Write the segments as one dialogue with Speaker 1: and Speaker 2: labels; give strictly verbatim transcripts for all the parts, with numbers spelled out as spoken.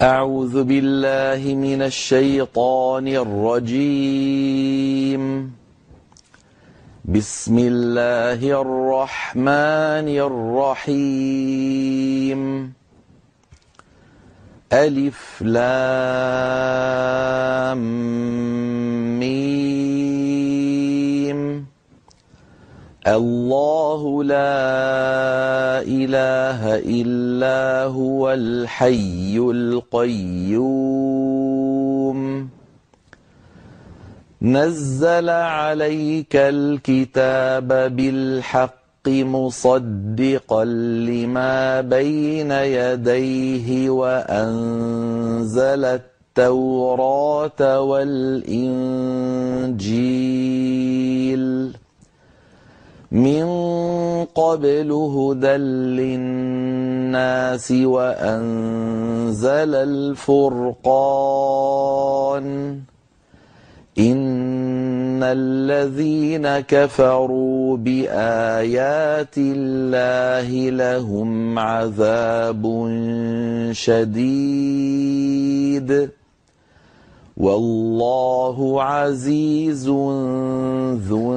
Speaker 1: أعوذ بالله من الشيطان الرجيم. بسم الله الرحمن الرحيم. ألف لام ميم. الله لا إله إلا هو الحي القيوم. نزل عليك الكتاب بالحق مصدقا لما بين يديه وأنزل التوراة والإنجيل من قبل هدى للناس وأنزل الفرقان. إن الذين كفروا بآيات الله لهم عذاب شديد والله عزيز ذو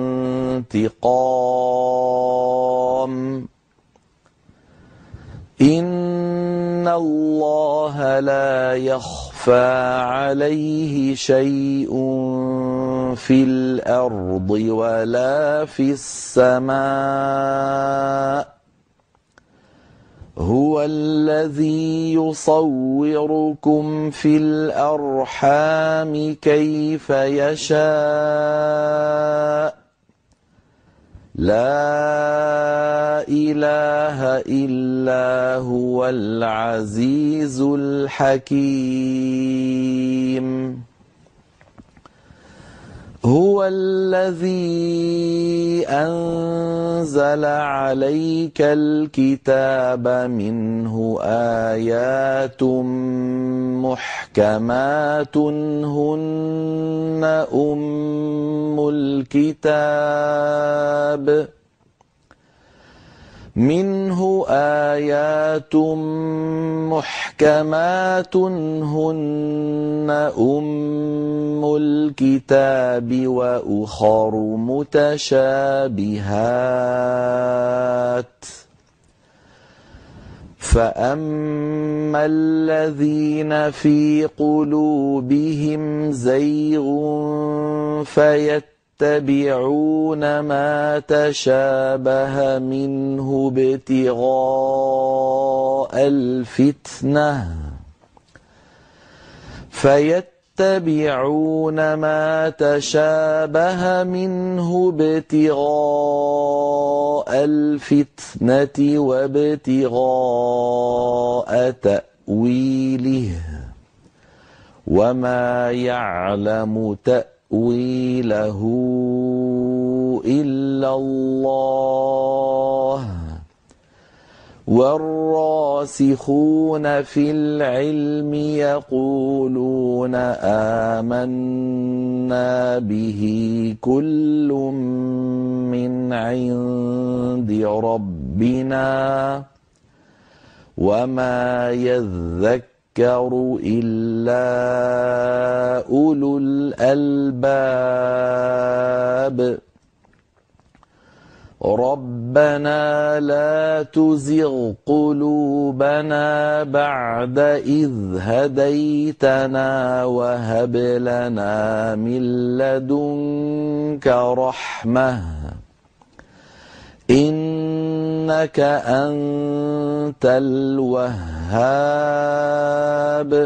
Speaker 1: انتقام. إن الله لا يخفى عليه شيء في الأرض ولا في السماء. هو الذي يصوركم في الأرحام كيف يشاء. لا إله إلا هو العزيز الحكيم. هو الذي أنزل عليك الكتاب منه آيات محكمات هن أم الكتاب. منه آيات محكمات هن أم الكتاب وأخر متشابهات. فأما الذين في قلوبهم زيغ فيتبعون ما تشابه منه ابتغاء الفتنة فيتبعون ما تشابه منه ابتغاء الفتنة وابتغاء تأويله وما يعلم تأويله إلا الله. والراسخون في العلم يقولون آمنا به كل من عند ربنا وما يذكر إلا أولو الألباب. ربنا لا تزغ قلوبنا بعد إذ هديتنا وهب لنا من لدنك رحمة إنك أنت الوهاب.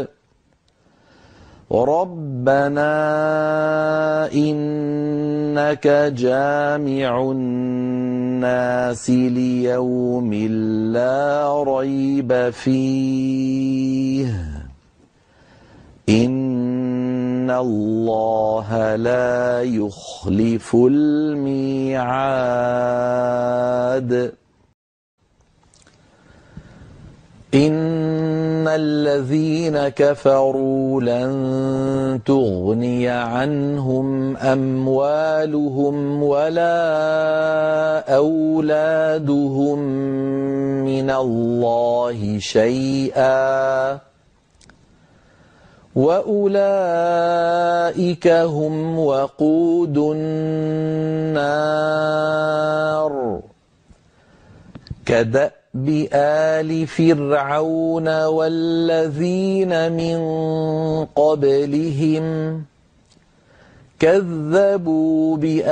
Speaker 1: ربنا إنك جامع الناس ليوم لا ريب فيه. إن الله لا يخلف الميعاد. إن الذين كفروا لن تغني عنهم أموالهم ولا أولادهم من الله شيئا وأولئك هم وقود النار كدأب آل فرعون والذين من قبلهم كذبوا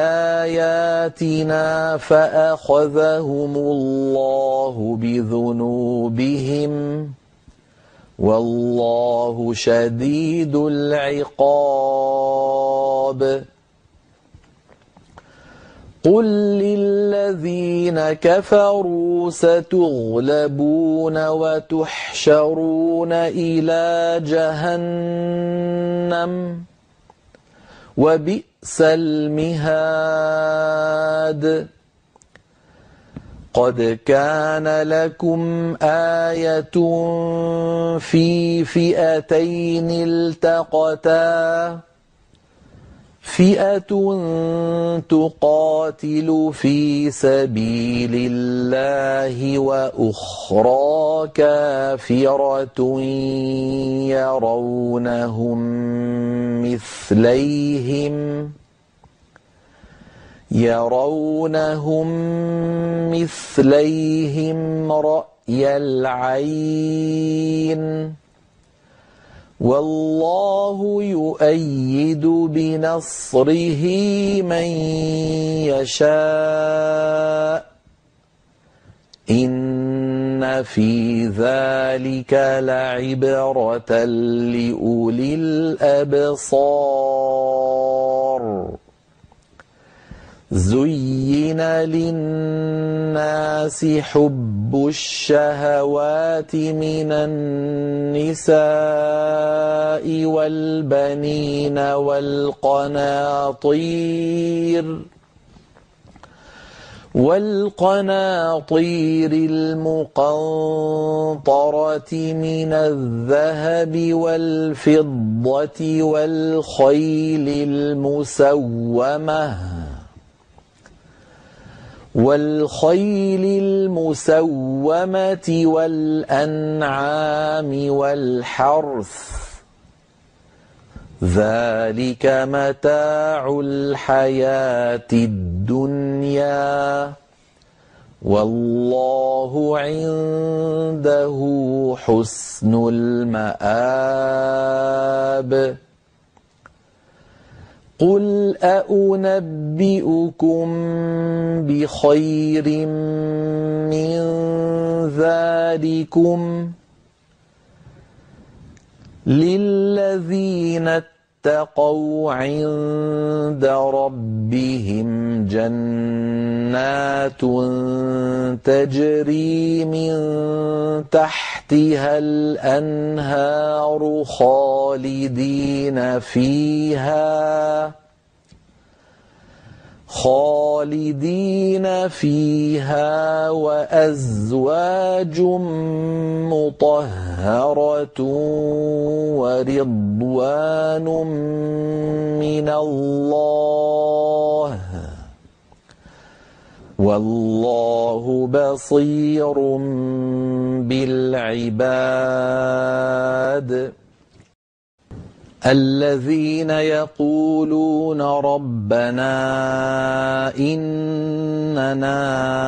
Speaker 1: بآياتنا فأخذهم الله بذنوبهم والله شديد العقاب قل للذين كفروا ستغلبون وتحشرون إلى جهنم وبئس المهاد قد كان لكم آية في فئتين التقتا فئة تقاتل في سبيل الله وأخرى كافرة يرونهم مثليهم يرونهم مثليهم رأي العين والله يؤيد بنصره من يشاء إن في ذلك لعبرة لأولي الأبصار زين للناس حب الشهوات من النساء والبنين والقناطير والقناطير المقنطرة من الذهب والفضة والخيل المسومة والخيل المسومة والأنعام والحرث ذلك متاع الحياة الدنيا والله عنده حسن المآب قل أأنبئكم بخير من ذلكم للذين اتقوا عند ربهم جنات تجري من تحتها الأنهار خالدين فيها خالدين فيها وأزواج مطهرة ورضوان من الله والله بصير بالعباد الذين يقولون ربنا إننا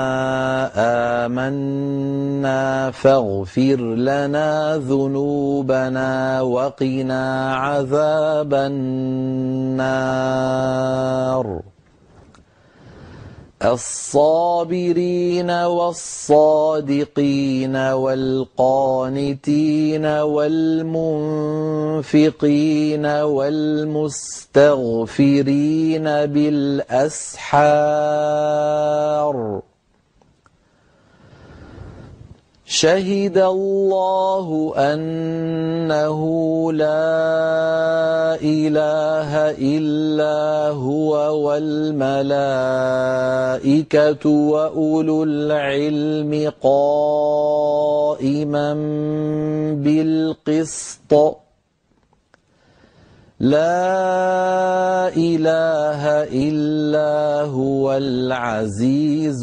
Speaker 1: آمنا فاغفر لنا ذنوبنا وقنا عذاب النار الصابرين والصادقين والقانتين والمنفقين والمستغفرين بالأسحار شهد الله أنه لا إله إلا هو والملائكة وأولو العلم قائما بالقسط لا إله إلا هو العزيز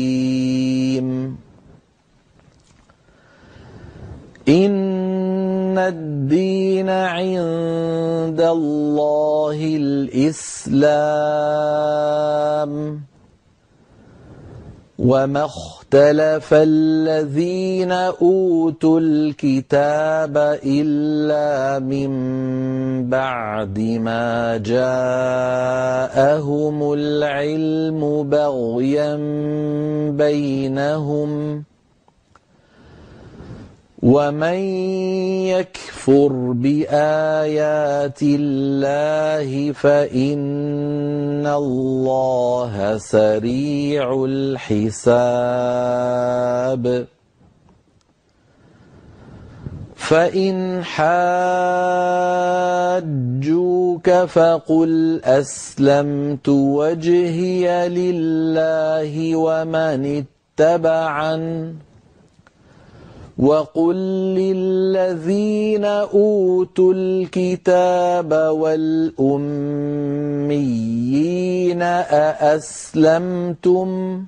Speaker 1: الحكيم إن إن الدين عند الله الإسلام وما اختلف الذين أوتوا الكتاب إلا من بعد ما جاءهم العلم بغيا بينهم ومن يكفر بآيات الله فإن الله سريع الحساب فإن حاجوك فقل أسلمت وجهي لله ومن اتبعن وقل للذين أوتوا الكتاب والأميين أأسلمتم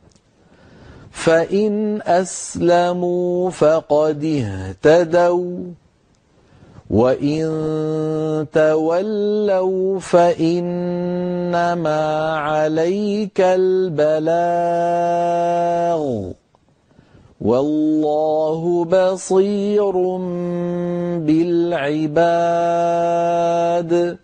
Speaker 1: فإن أسلموا فقد اهتدوا وإن تولوا فإنما عليك البلاغ والله بصير بالعباد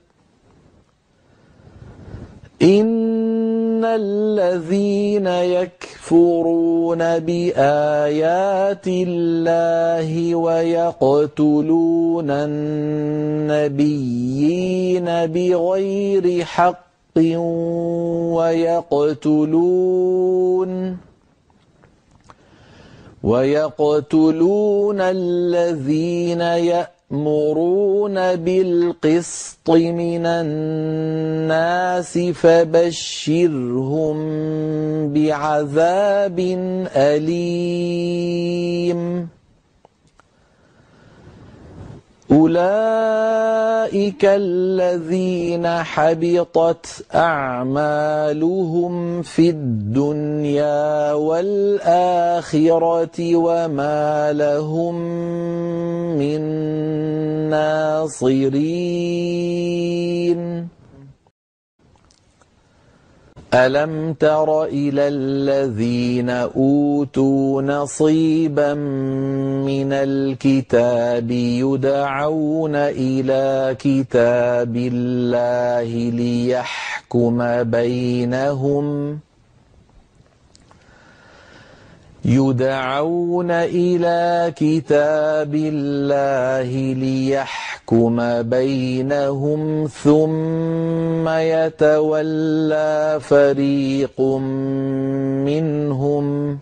Speaker 1: إن الذين يكفرون بآيات الله ويقتلون النبيين بغير حق ويقتلون ويقتلون الذين يأمرون بالقسط من الناس فبشرهم بعذاب أليم أولئك الذين حبطت أعمالهم في الدنيا والآخرة وما لهم من ناصرين ألم تر إلى الذين أوتوا نصيبا من الكتاب يدعون إلى كتاب الله ليحكم بينهم يدعون إلى كتاب الله ليحكم بينهم ثم يتولى فريق منهم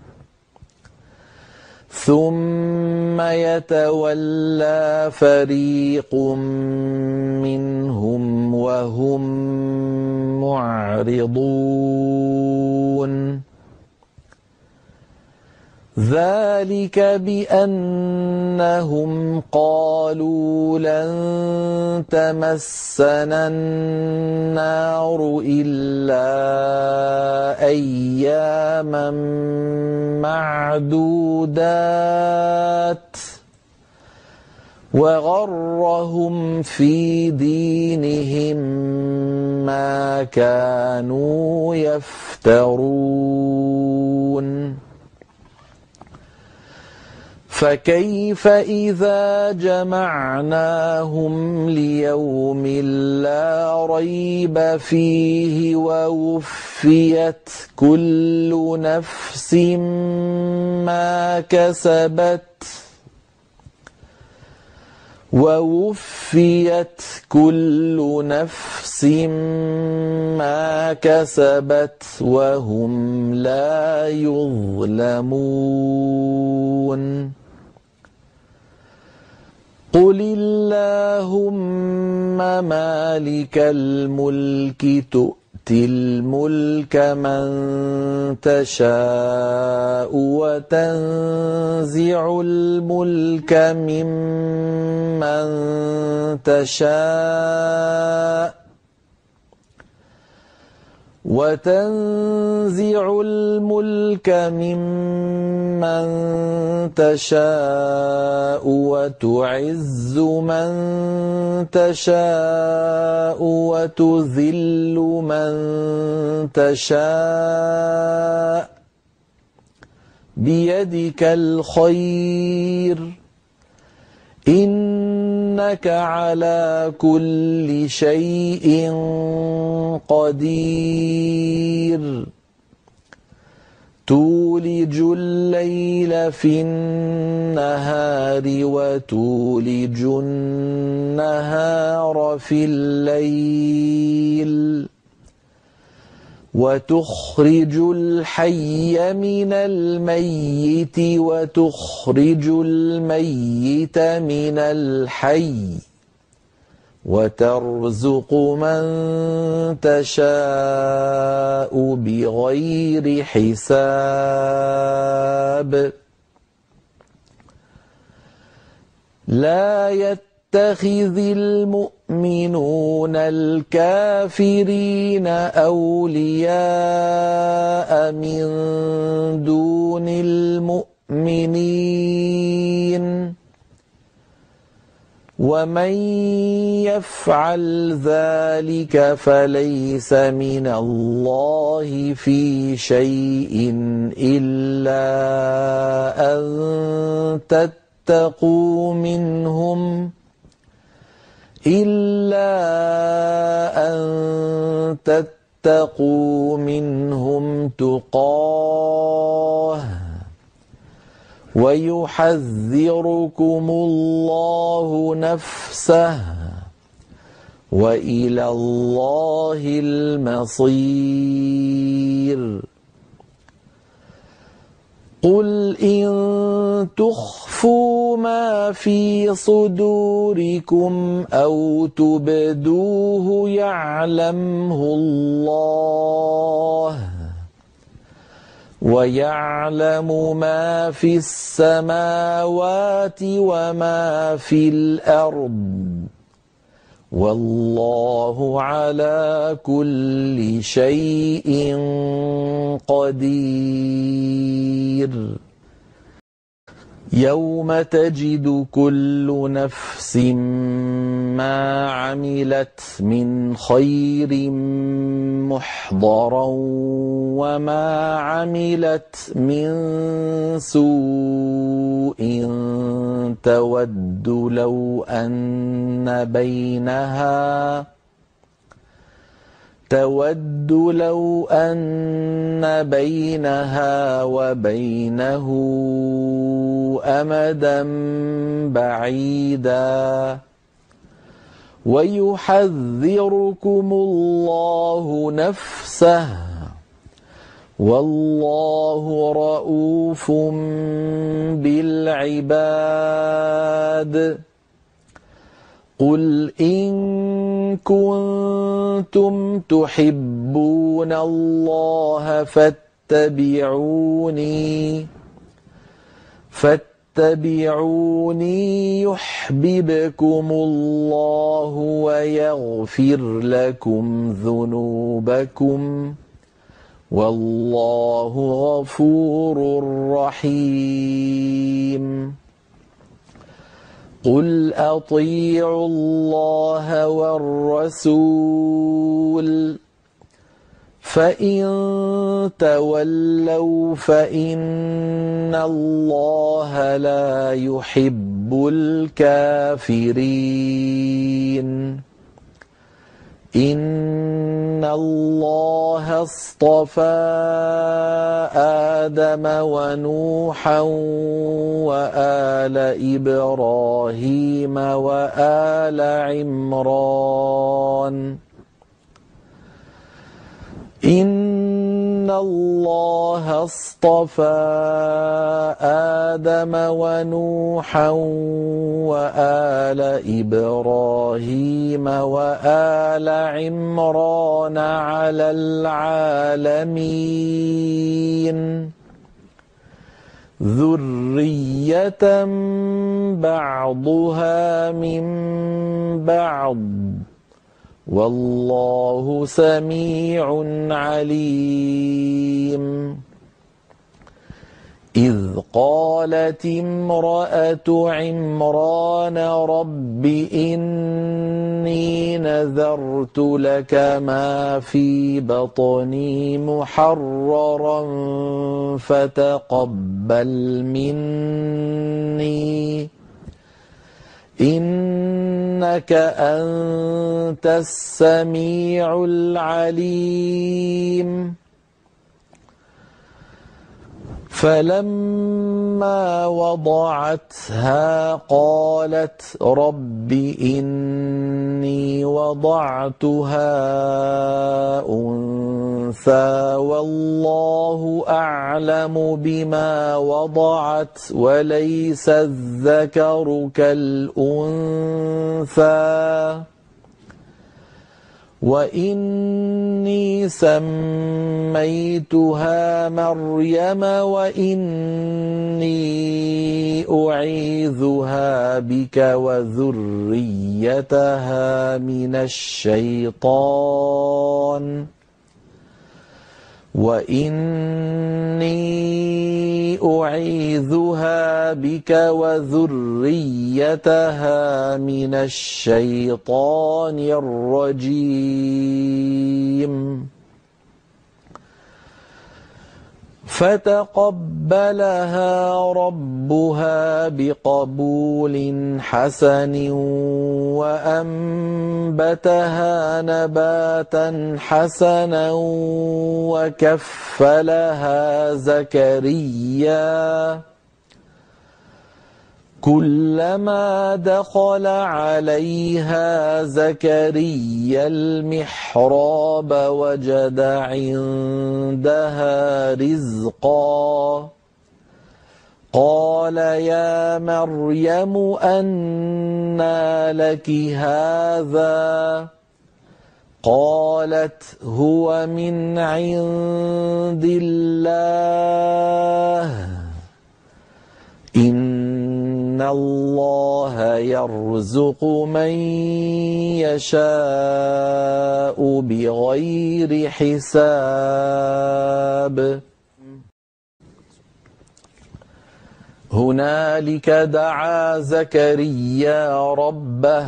Speaker 1: ثم يتولى فريق منهم وهم معرضون ذلك بأنهم قالوا لن تمسنا النار إلا أياما معدودات وغرهم في دينهم ما كانوا يفترون فكيف إذا جمعناهم ليوم لا ريب فيه ووفيت كل نفس ما كسبت ووفيت كل نفس ما كسبت وهم لا يظلمون قل اللهم مالك الملك تؤتي الملك من تشاء وتنزع الملك ممن تشاء وتنزع الملك ممن تشاء وتعز من تشاء وتذل من تشاء بيدك الخير إنك على كل شيء قدير تولج الليل في النهار وتولج النهار في الليل وتخرج الحي من الميت وتخرج الميت من الحي وترزق من تشاء بغير حساب لا يتخذ المؤمنون الكافرين أولياء من دون المؤمنين ومن يفعل ذلك فليس من الله في شيء إلا أن تتقوا منهم إلا أن تتقوا منهم تقاه ويحذركم الله نفسه وإلى الله المصير قل إن تخفوا ما في صدوركم أو تبدوه يعلمه الله ويعلم ما في السماوات وما في الأرض والله على كل شيء قدير يوم تجد كل نفس ما عملت من خير محضرا وما عملت من سوء تود لو أن بينها تود لو أن بينها وبينه أمدا بعيدا ويحذركم الله نفسه والله رؤوف بالعباد قل إن كنتم تحبون الله فاتبعوني فاتبعوني يحببكم الله ويغفر لكم ذنوبكم والله غفور رحيم قل أطيعوا الله والرسول فإن تولوا فإن الله لا يحب الكافرين إن الله اصطفى آدم ونوحا وآل إبراهيم وآل عمران إن الله اصطفى آدم ونوحا وآل إبراهيم وآل عمران على العالمين ذرية بعضها من بعض والله سميع عليم. إذ قالت امرأة عمران رب إني نذرت لك ما في بطني محررا فتقبل مني إنك أنت السميع العليم. فلما وضعتها قالت رب إني وضعتها أنثى والله أعلم بما وضعت وليس الذكر كالأنثى وإني سميتها مريم وإني أعيذها بك وذريتها من الشيطان وإني أعيذها بك وذريتها من الشيطان الرجيم. فتقبلها ربها بقبول حسن وأنبتها نباتا حسنا وكفلها زكريا كلما دخل عليها زكريا المحراب وجد عندها رزقا قال يا مريم أنى لك هذا قالت هو من عند الله إن الله يرزق من يشاء بغير حساب. هنالك دعا زكريا ربه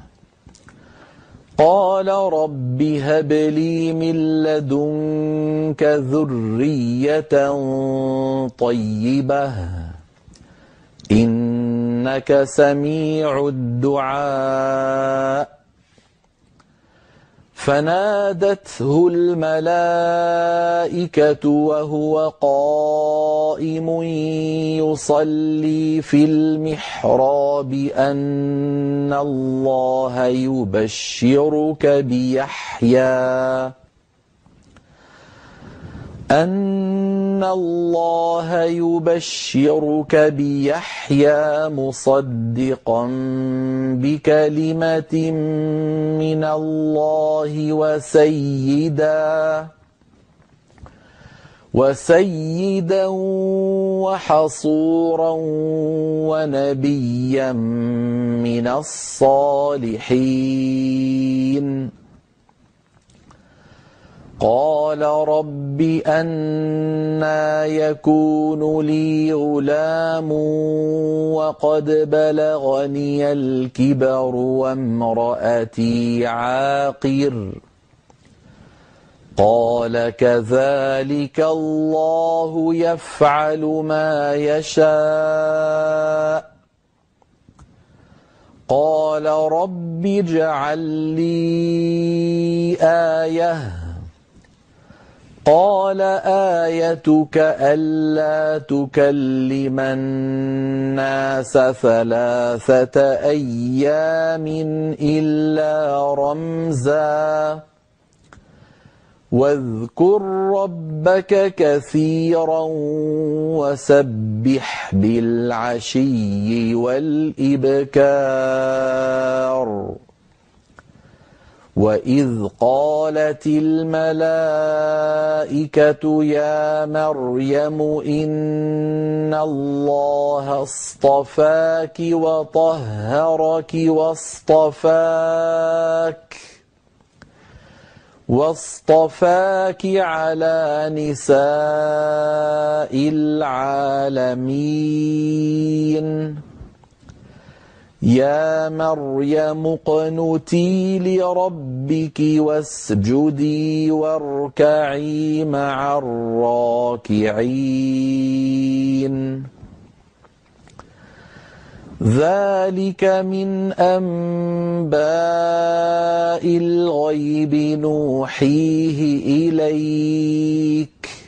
Speaker 1: قال رب هب لي من لدنك ذرية طيبة إنك سميع الدعاء. فنادته الملائكة وهو قائم يصلي في المحراب أن الله يبشرك بيحيى أن الله يبشرك بيحيى مصدقا بكلمة من الله وسيدا وسيدا وحصورا ونبيا من الصالحين. قال رب أنى يكون لي غلام وقد بلغني الكبر وامرأتي عاقر قال كذلك الله يفعل ما يشاء. قال رب اجعل لي آية قال آيتك ألا تكلم الناس ثلاثة أيام إلا رمزا واذكر ربك كثيرا وسبح بالعشي والإبكار. وإذ قالت الملائكة يا مريم إن الله اصطفاك وطهرك واصطفاك واصطفاك على نساء العالمين يا مريم اقنتي لربك واسجدي واركعي مع الراكعين ذلك من أنباء الغيب نوحيه إليك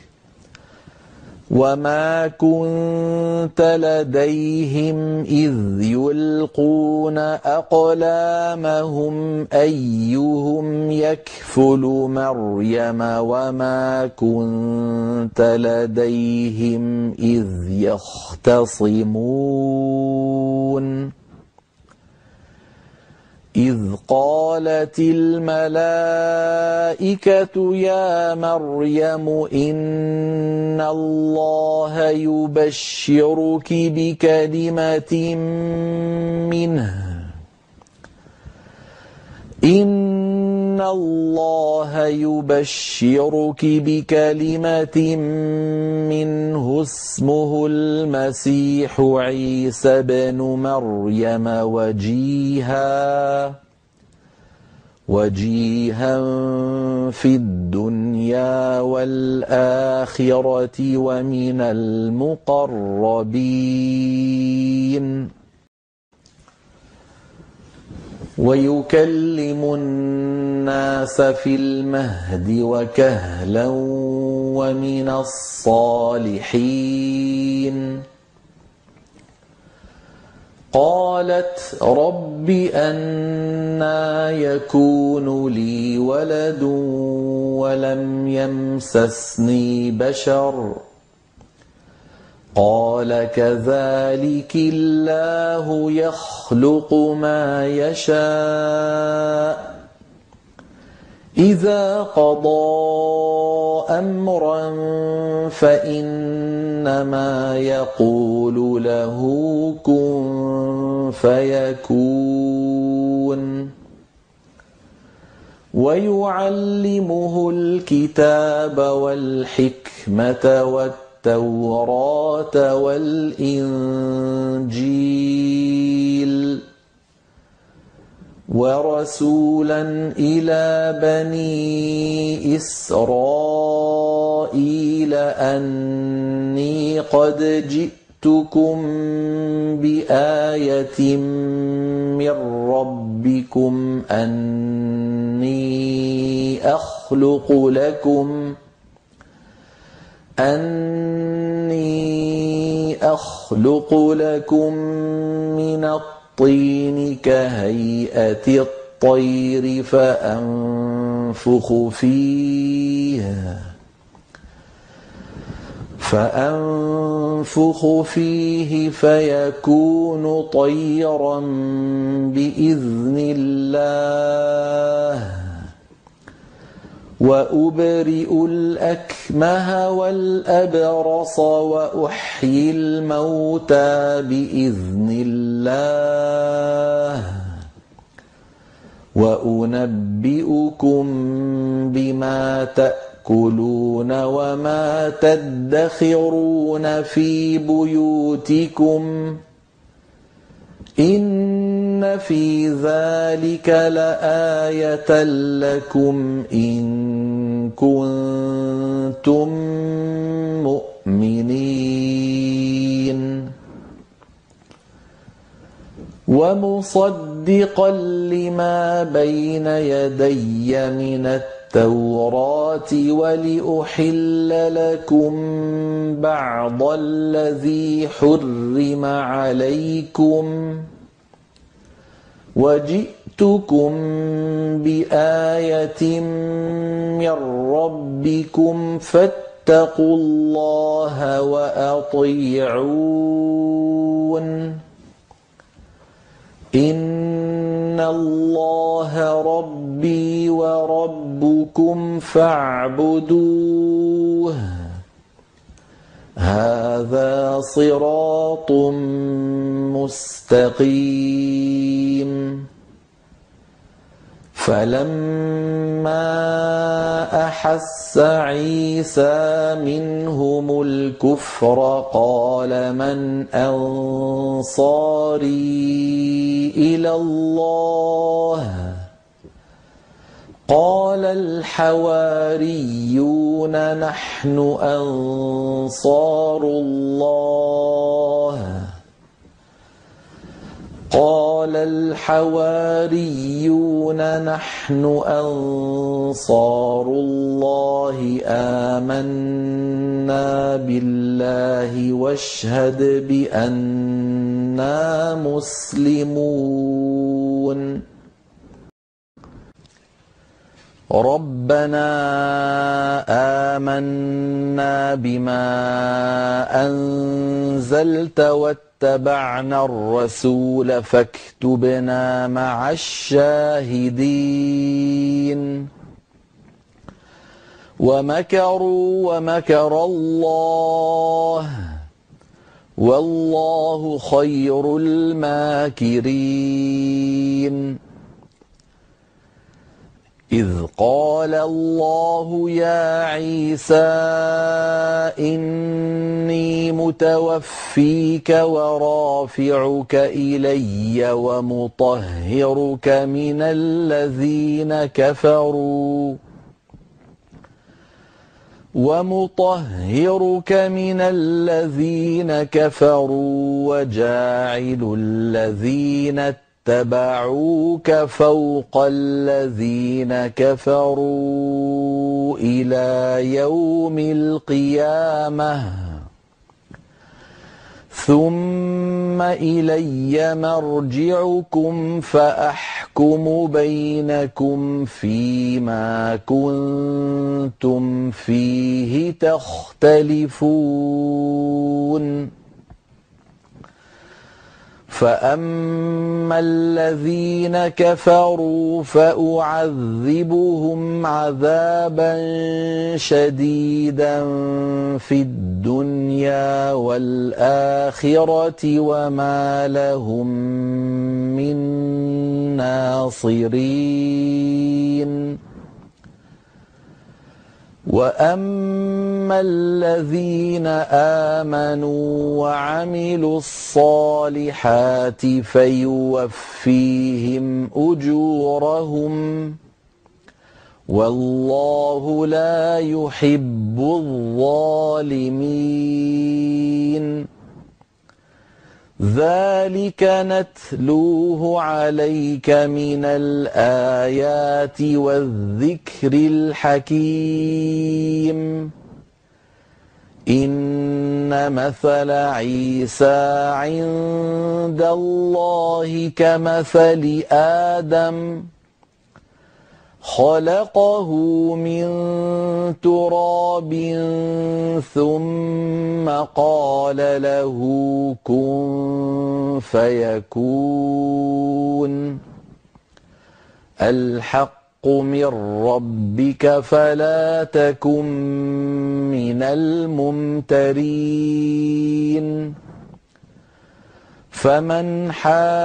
Speaker 1: وما كنت لديهم إذ يلقون أقلامهم أيهم يكفل مريم وما كنت لديهم إذ يختصمون إذ قالت الملائكة يا مريم إن الله يبشرك بكلمة منه إن الله يبشرك بكلمة منه اسمه المسيح عيسى بن مريم وجيها وجيها في الدنيا والآخرة ومن المقربين ويكلم الناس في المهد وكهلا ومن الصالحين قالت رب أنى يكون لي ولد ولم يمسسني بشر قال كذلك الله يخلق ما يشاء إذا قضى أمرا فإنما يقول له كن فيكون ويعلمه الكتاب والحكمة والتقوى التوراة والإنجيل ورسولا إلى بني إسرائيل أني قد جئتكم بآية من ربكم أني أخلق لكم أني أخلق لكم من الطين كهيئة الطير فأنفخ فيه فأنفخ فيه فيكون طيرا بإذن الله وأبرئ الأكمه والأبرص وأحيي الموتى بإذن الله وأنبئكم بما تأكلون وما تدخرون في بيوتكم إن في ذلك لآية لكم إن كنتم مؤمنين ومصدقا لما بين يدي من التوراة ولأحل لكم بعض الذي حرم عليكم وجئتكم بآية من ربكم فاتقوا الله وأطيعون إن الله ربي وربكم فاعبدوه هذا صراط مستقيم فلما أحس عيسى منهم الكفر قال من أنصاري إلى الله قال الحواريون نحن أنصار الله قال الحواريون نحن أنصار الله آمنا بالله واشهد بأننا مسلمون ربنا آمنا بما أنزلت واتبعنا الرسول فاكتبنا مع الشاهدين ومكروا ومكر الله والله خير الماكرين إذ قال الله يا عيسى إني متوفيك ورافعك إلي ومطهرك من الذين كفروا ومطهرك من الذين كفروا وجاعل الذين اتبعوك فوق الذين كفروا إلى يوم القيامة ثم إلي مرجعكم فأحكم بينكم فيما كنتم فيه تختلفون فأما الذين كفروا فأعذبهم عذابا شديدا في الدنيا والآخرة وما لهم من ناصرين وأما الذين آمنوا وعملوا الصالحات فيوفيهم أجورهم والله لا يحب الظالمين ذلك نتلوه عليك من الآيات والذكر الحكيم إن مثل عيسى عند الله كمثل آدم خلقه من تراب ثم قال له كن فيكون الحق من ربك فلا تكن من الممترين فمن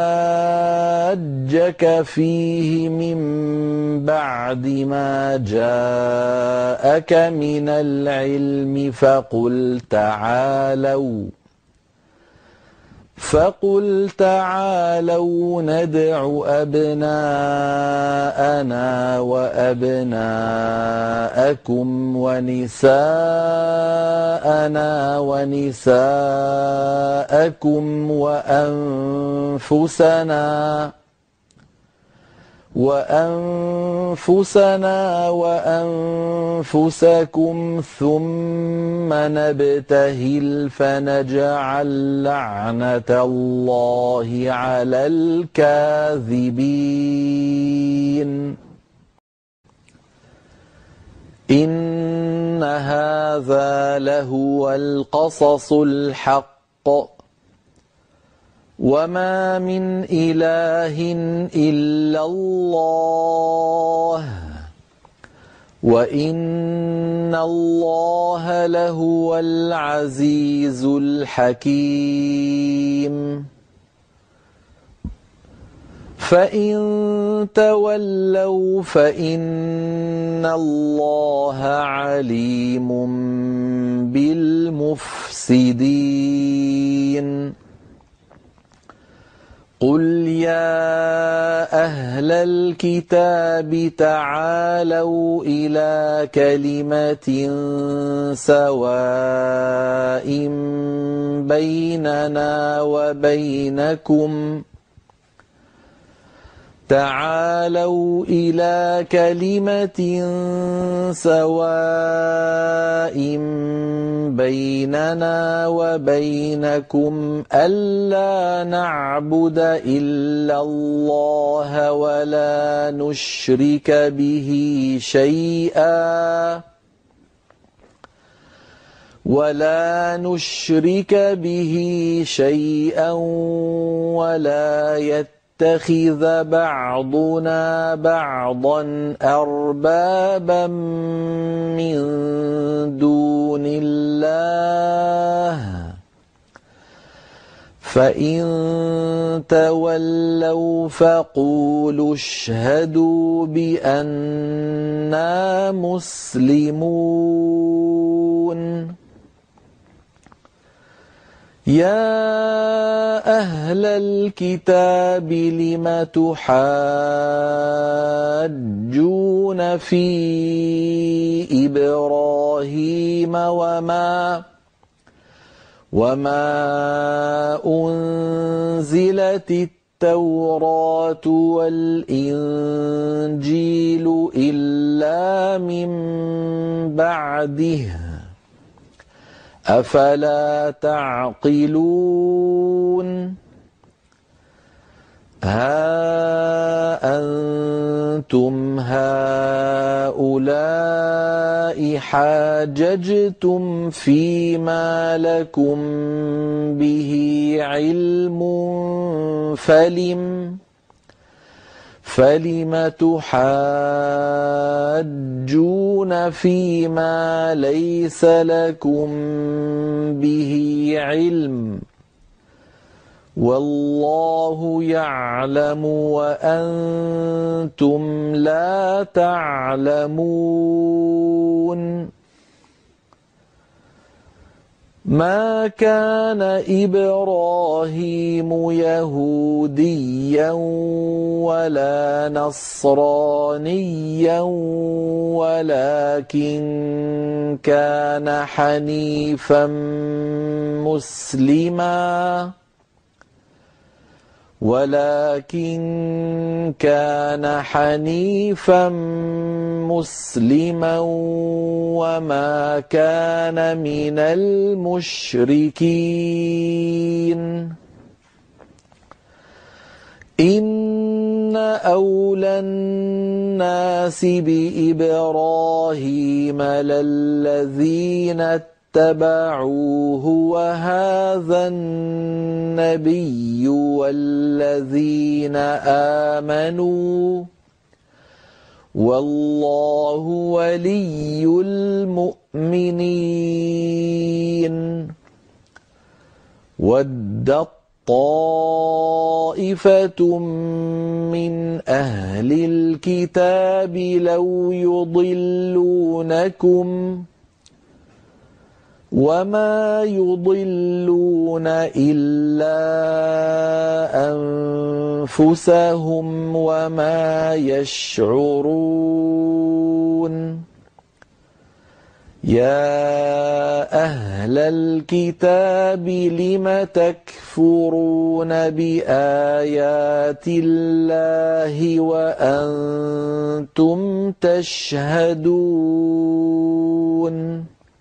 Speaker 1: حاجك فيه من بعد ما جاءك من العلم فقل تعالوا فقل تعالوا ندع أبناءنا وأبناءكم ونساءنا ونساءكم وأنفسنا وأنفسنا وأنفسكم ثم نبتهل فنجعل لعنة الله على الكاذبين إن هذا لهو القصص الحق وما من إله إلا الله وإن الله لهو العزيز الحكيم فإن تولوا فإن الله عليم بالمفسدين قل يا أهل الكتاب تعالوا إلى كلمة سواء بيننا وبينكم تعالوا إلى كلمة سواء بيننا وبينكم ألا نعبد إلا الله ولا نشرك به شيئا ولا نشرك به شيئا ولا يتبع يتخذ بعضنا بعضا أربابا من دون الله فإن تولوا فقولوا اشهدوا بأننا مسلمون يا أهل الكتاب لم تحاجون في إبراهيم وما وما أنزلت التوراة والإنجيل إلا من بعده أفلا تعقلون ها أنتم هؤلاء حاججتم فيما لكم به علم فلم فلم تحاجون فيما ليس لكم به علم والله يعلم وأنتم لا تعلمون ما كان إبراهيم يهوديا ولا نصرانيا ولكن كان حنيفا مسلما ولكن كان حنيفا مسلما وما كان من المشركين إن أولى الناس بإبراهيم للذين اتبعوه وهذا النبي والذين آمنوا والله ولي المؤمنين ودت طائفة من أهل الكتاب لو يضلونكم وما يضلون إلا أنفسهم وما يشعرون يا أهل الكتاب لم تكفرون بآيات الله وأنتم تشهدون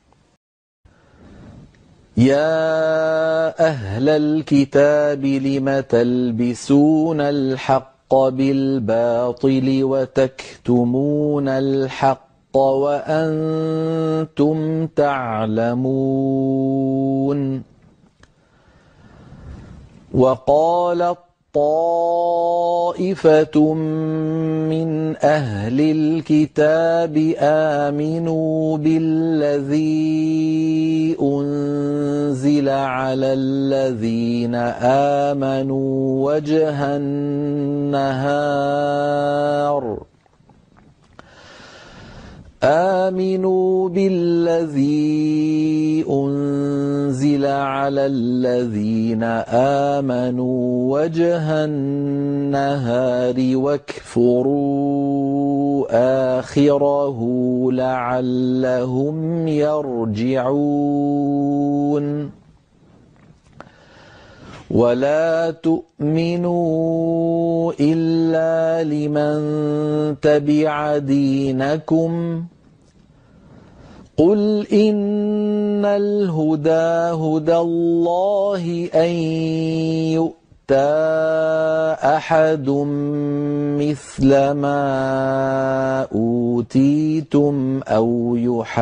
Speaker 1: يا أهل الكتاب لم تلبسون الحق بالباطل وتكتمون الحق وأنتم تعلمون وقالت طائفة طائفة من أهل الكتاب آمنوا بالذي أنزل على الذين آمنوا وجه النهار آمنوا بالذي أنزل على الذين آمنوا وجه النهار واكفروا آخره لعلهم يرجعون ولا تؤمنوا إلا لمن تبع دينكم قل إن الهدى هدى الله أن يؤتى أحد مثل ما أوتيتم أو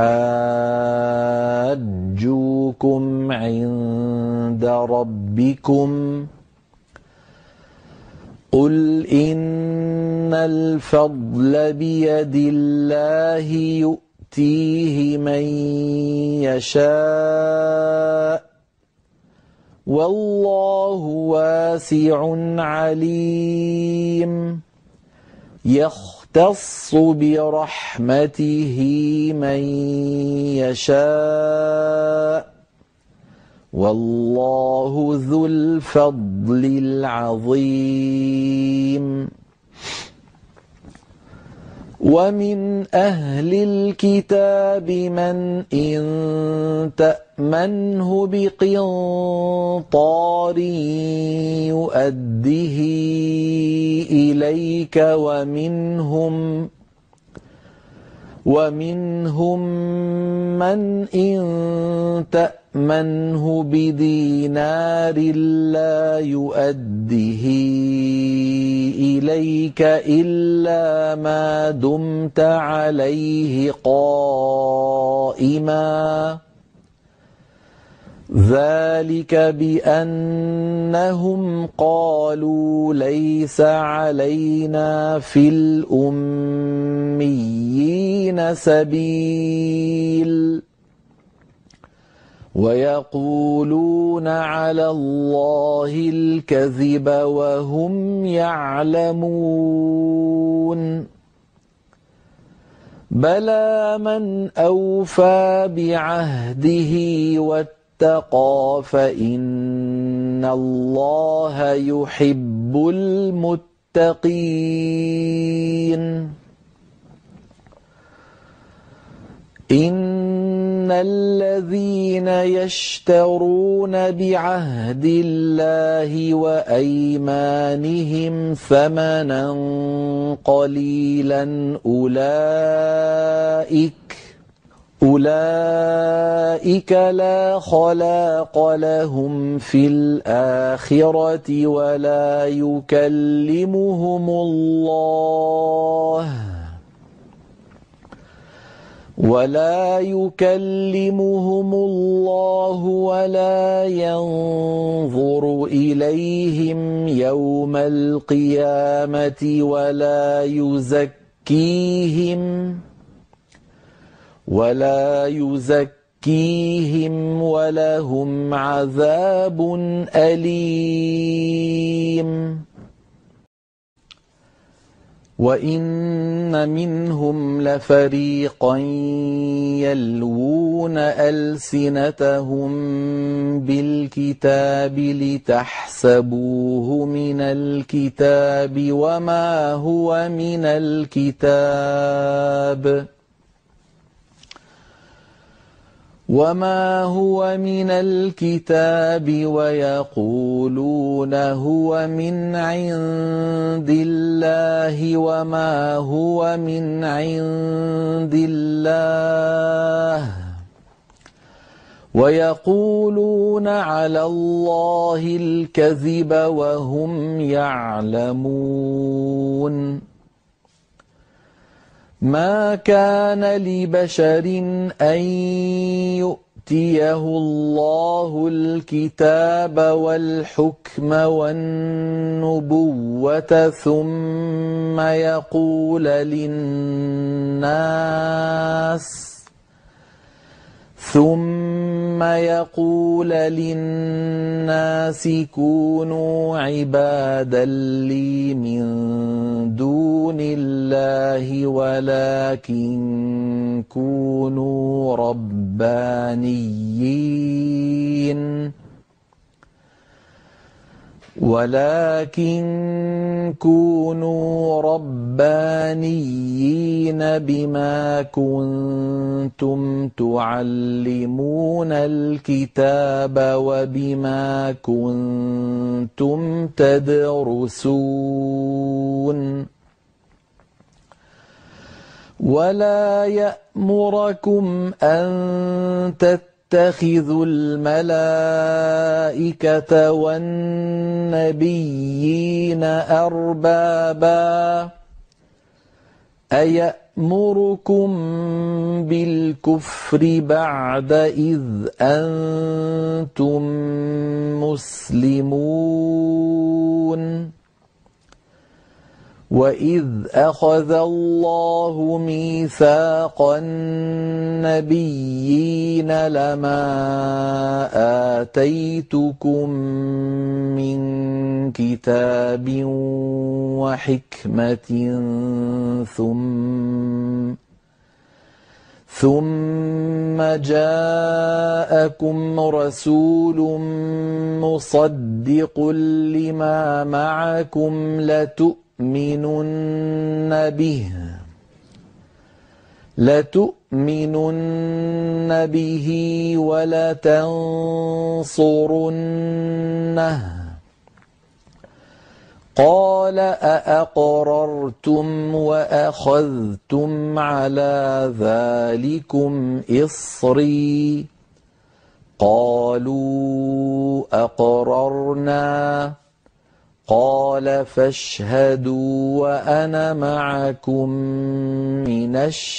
Speaker 1: يحاجوكم عند ربكم قل إن الفضل بيد الله يؤتيه من يشاء والله واسع عليم يختص برحمته من يشاء والله ذو الفضل العظيم ومن أهل الكتاب من إن تأمنه بقنطار يؤده إليك ومنهم ومنهم من إن تأمنه بدينار لا يؤده إليك إلا ما دمت عليه قائما ذلك بأنهم قالوا ليس علينا في الأميين سبيل ويقولون على الله الكذب وهم يعلمون بلى من أوفى بعهده واتقى فإن الله يحب المتقين إن الذين يشترون بعهد الله وأيمانهم ثمنا قليلا أولئك أولئك لا خلاق لهم في الآخرة ولا يكلمهم الله ولا يكلمهم الله ولا ينظر إليهم يوم القيامة ولا يزكيهم ولا يزكيهم ولهم عذاب أليم وإن منهم لفريقا يلوون ألسنتهم بالكتاب لتحسبوه من الكتاب وما هو من الكتاب وما هو من الكتاب ويقولون هو من عند الله وما هو من عند الله ويقولون على الله الكذب وهم يعلمون ما كان لبشر أن يؤتيه الله الكتاب والحكم والنبوة ثم يقول للناس ثم يقول للناس كونوا عبادا لي من دون الله ولكن كونوا ربانيين ولكن كونوا ربانيين بما كنتم تعلمون الكتاب وبما كنتم تدرسون ولا يأمركم أن تتخذوا الملائكة والنبيين أربابا أيأمركم بالكفر بعد إذ أنتم مسلمون وإذ أخذ الله ميثاق النبيين لما آتيتكم من كتاب وحكمة ثم ثم جاءكم رسول مصدق لما معكم لتؤمنن به لتؤمنن به ولتنصرنه قال أأقررتم وأخذتم على ذلكم إصري قالوا أقررنا قال فاشهدوا وأنا معكم من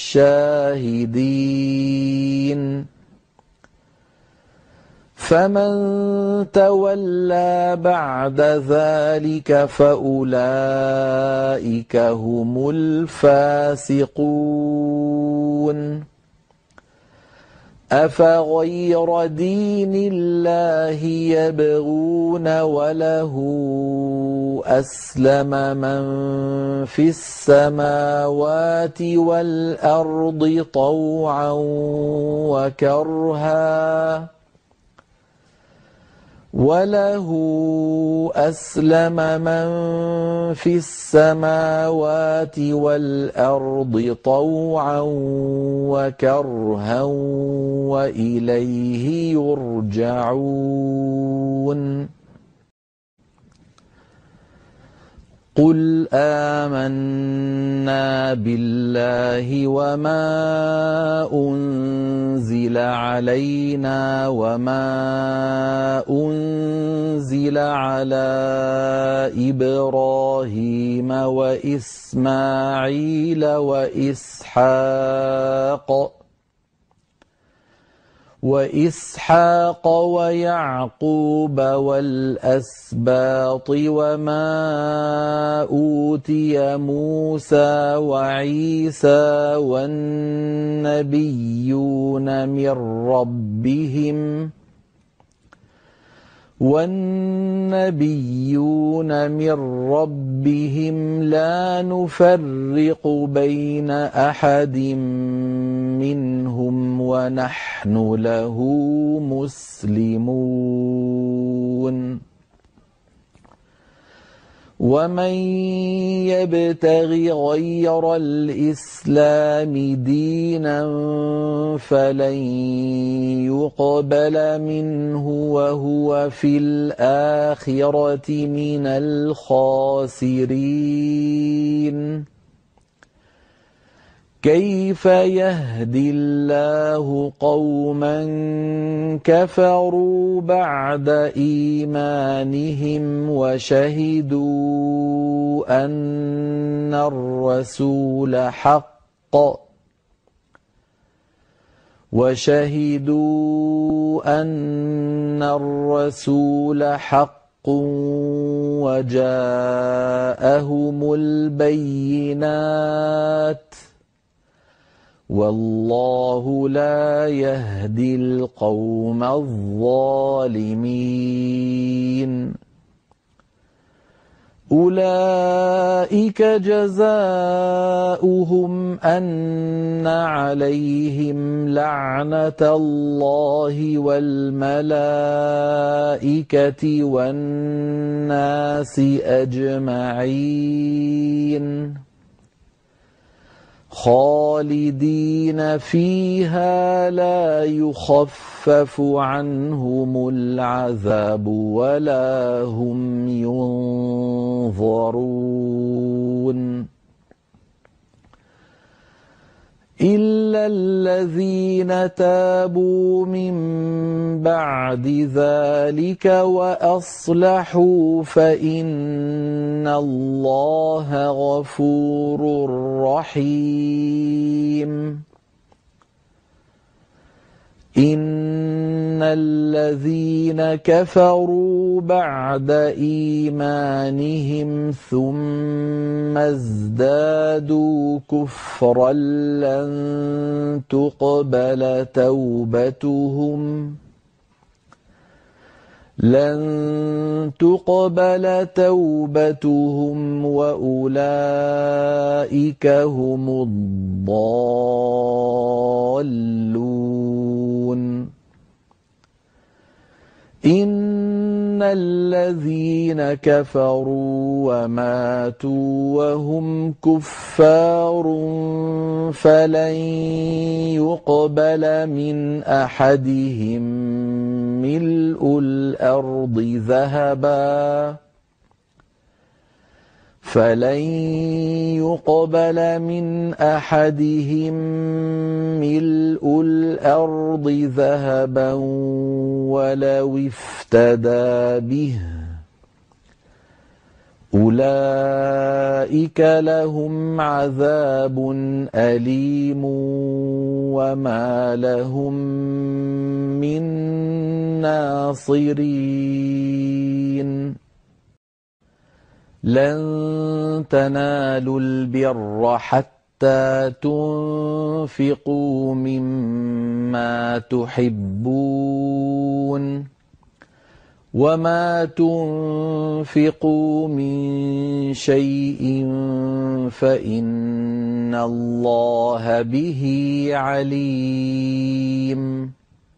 Speaker 1: الشاهدين فمن تولى بعد ذلك فأولئك هم الفاسقون أفغير دين الله يبغون وله أسلم من في السماوات والأرض طوعا وكرها وله أسلم من في السماوات والأرض طوعا وكرها وإليه يرجعون قل آمنا بالله وما أنزل علينا وما أنزل على إبراهيم وإسماعيل وإسحاق وإسحاق ويعقوب والأسباط وما أوتي موسى وعيسى والنبيون من ربهم والنبيون من ربهم لا نفرق بين أحد منهم ونحن له مسلمون ومن يبتغ غير الإسلام دينا فلن يقبل منه وهو في الآخرة من الخاسرين كيف يهدي الله قوما كفروا بعد إيمانهم وشهدوا أن الرسول حق وشهدوا أن الرسول حق وجاءهم البينات والله لا يهدي القوم الظالمين. أولئك جزاؤهم أن عليهم لعنة الله والملائكة والناس أجمعين خالدين فيها لا يخفف عنهم العذاب ولا هم ينظرون إلا الذين تابوا من بعد ذلك وأصلحوا فإن الله غفور رحيم. إن الذين كفروا بعد إيمانهم ثم ازدادوا كفرا لن تقبل توبتهم لن تقبل توبتهم وأولئك هم الضالون. إن الذين كفروا وماتوا وهم كفار فلن يقبل من أحدهم ملء الأرض ذهبا فلن يقبل من أحدهم ملء الأرض ذهبا ولو افتدى به أولئك لهم عذاب أليم وما لهم من ناصرين. لن تنالوا البر حتى تنفقوا مما تحبون وما تنفقوا من شيء فإن الله به عليم.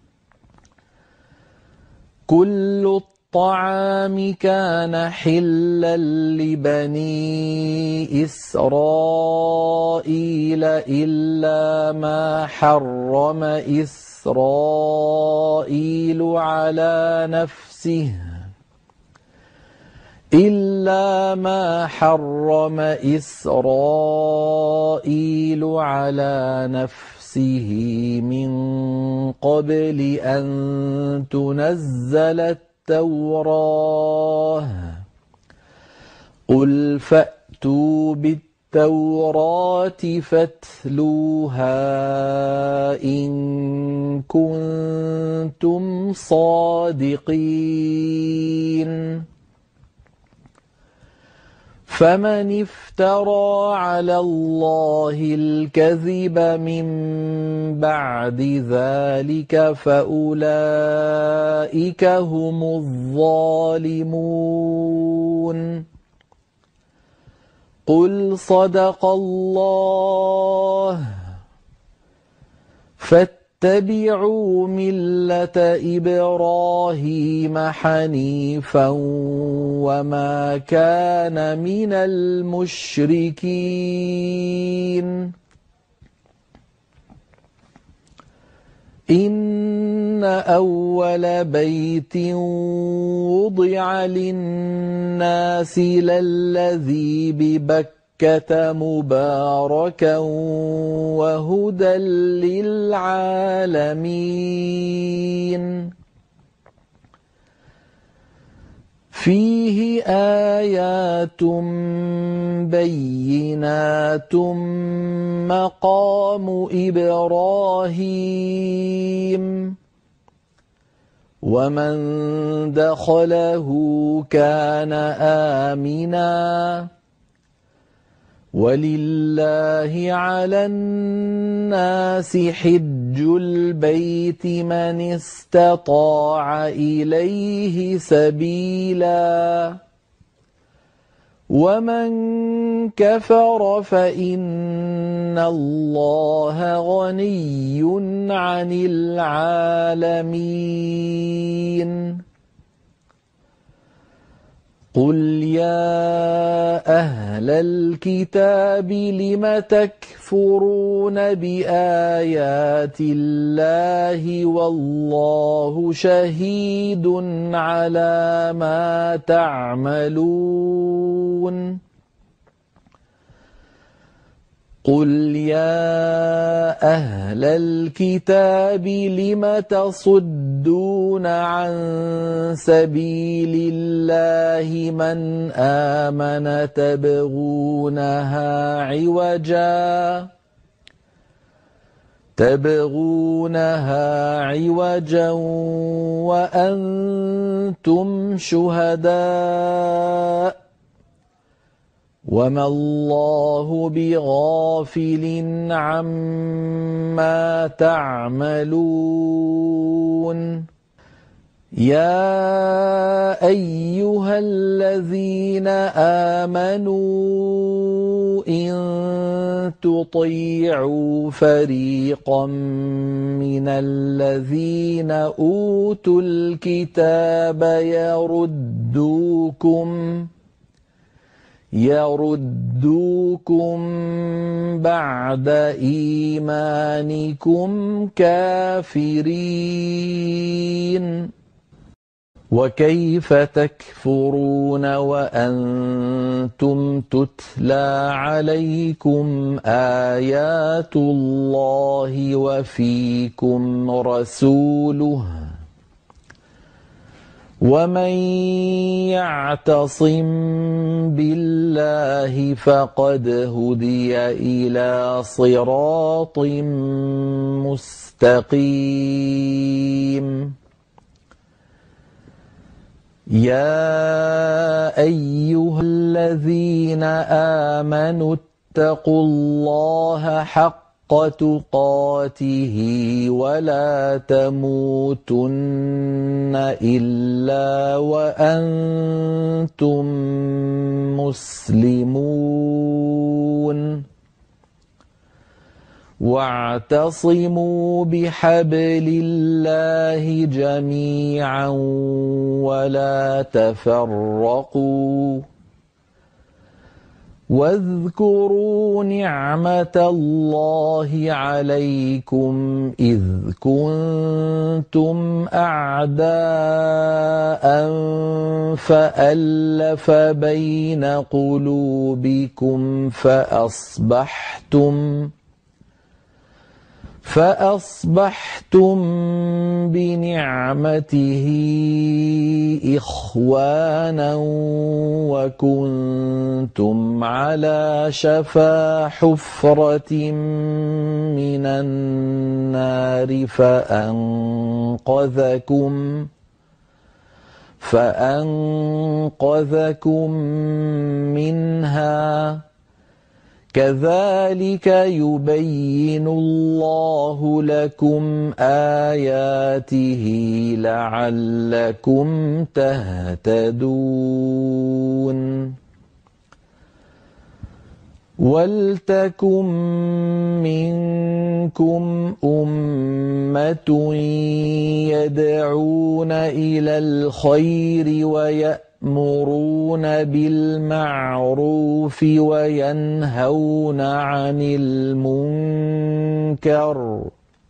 Speaker 1: كل الطعام كان حلا لبني إسرائيل إلا ما حرم إسرائيل على نفسه إلا ما حرم إسرائيل على نفسه من قبل أن تنزل التوراة قل فأتوا بالتوراة فاتلوها إن كنتم صادقين. فمن افترى على الله الكذب من بعد ذلك فأولئك هم الظالمون. قل صدق الله فاتبعوا ملة إبراهيم حنيفا وما كان من المشركين. إن أول بيت وضع للناس للذي ببكة مباركا وهدى للعالمين فيه آيات بينات مقام إبراهيم ومن دخله كان آمنا ولله على الناس حج البيت من استطاع إليه سبيلا ومن كفر فإن الله غني عن العالمين قل يا أهل الكتاب لم تكفرون بآيات الله والله شهيد على ما تعملون قل يا أهل الكتاب لم تصدون عن سبيل الله من آمن تبغونها عوجا تبغونها عوجا وأنتم شهداء وما الله بغافل عما تعملون يا أيها الذين آمنوا إن تطيعوا فريقا من الذين أوتوا الكتاب يردوكم يردوكم بعد إيمانكم كافرين وكيف تكفرون وأنتم تتلى عليكم آيات الله وفيكم رسوله ومن يعتصم بالله فقد هدي إلى صراط مستقيم يا أيها الذين آمنوا اتقوا الله حق تقاته ولا تموتن إلا وأنتم مسلمون واعتصموا بحبل الله جميعا ولا تفرقوا واذكروا نعمة الله عليكم إذ كنتم أعداء فألف بين قلوبكم فأصبحتم فأصبحتم بنعمته إخوانا وكنتم على شفا حفرة من النار فأنقذكم فأنقذكم منها كذلك يبين الله لكم آياته لعلكم تهتدون ولتكن منكم أمة يدعون إلى الخير ويأمرون بالمعروف وينهون عن المنكر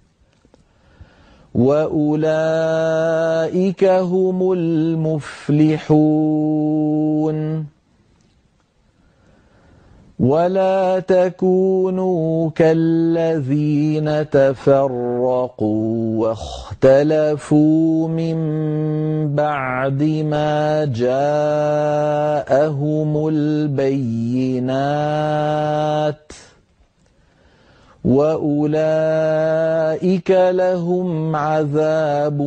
Speaker 1: وأولئك هم المفلحون ولا تكونوا كالذين تفرقوا واختلفوا من بعد ما جاءهم البينات وأولئك لهم عذاب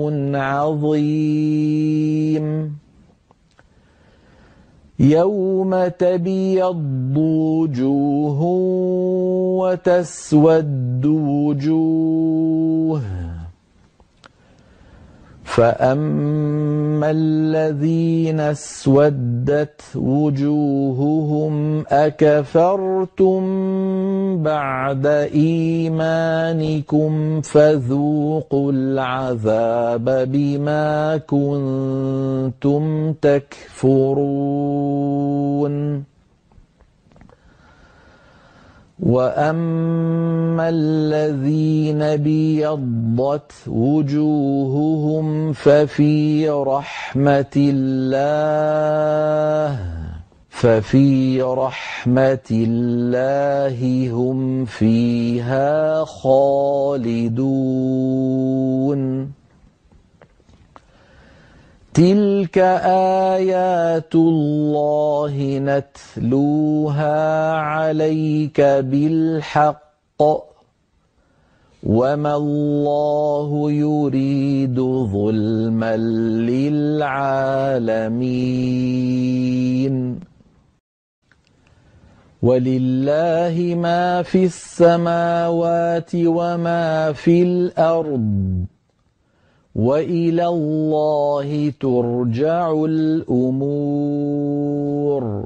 Speaker 1: عظيم يوم تبيض وجوه وتسود وجوه فأما الذين اسودت وجوههم أكفرتم بعد إيمانكم فذوقوا العذاب بما كنتم تكفرون وأما الذين ابيضت وجوههم ففي رحمة الله ففي رحمة الله هم فيها خالدون تلك آيات الله نتلوها عليك بالحق وما الله يريد ظلما للعالمين ولله ما في السماوات وما في الأرض وإلى الله ترجع الأمور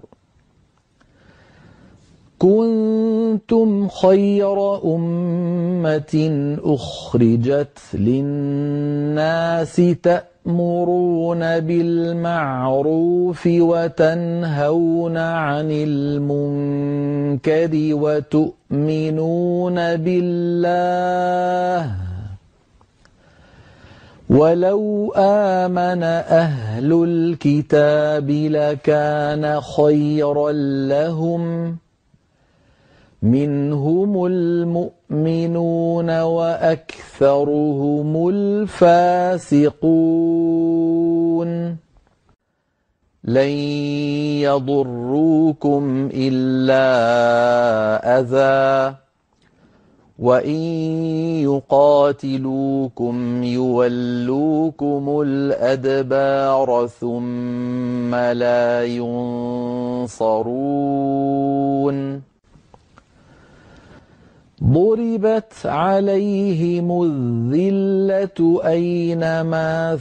Speaker 1: كنتم خير أمة أخرجت للناس تأمرون بالمعروف وتنهون عن المنكر وتؤمنون بالله ولو آمن أهل الكتاب لكان خيرا لهم منهم المؤمنون وأكثرهم الفاسقون لن يضروكم إلا أذى وإن يقاتلوكم يولوكم الأدبار ثم لا ينصرون ضربت عليهم الذلة أينما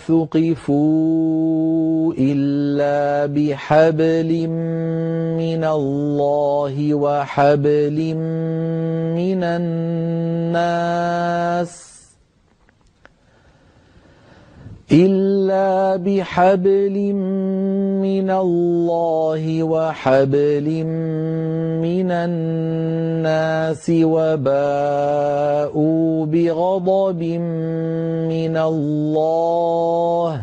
Speaker 1: ثقفوا إلا بحبل من الله وحبل من الناس إلا بحبل من الله وحبل من الناس وباءوا بغضب من الله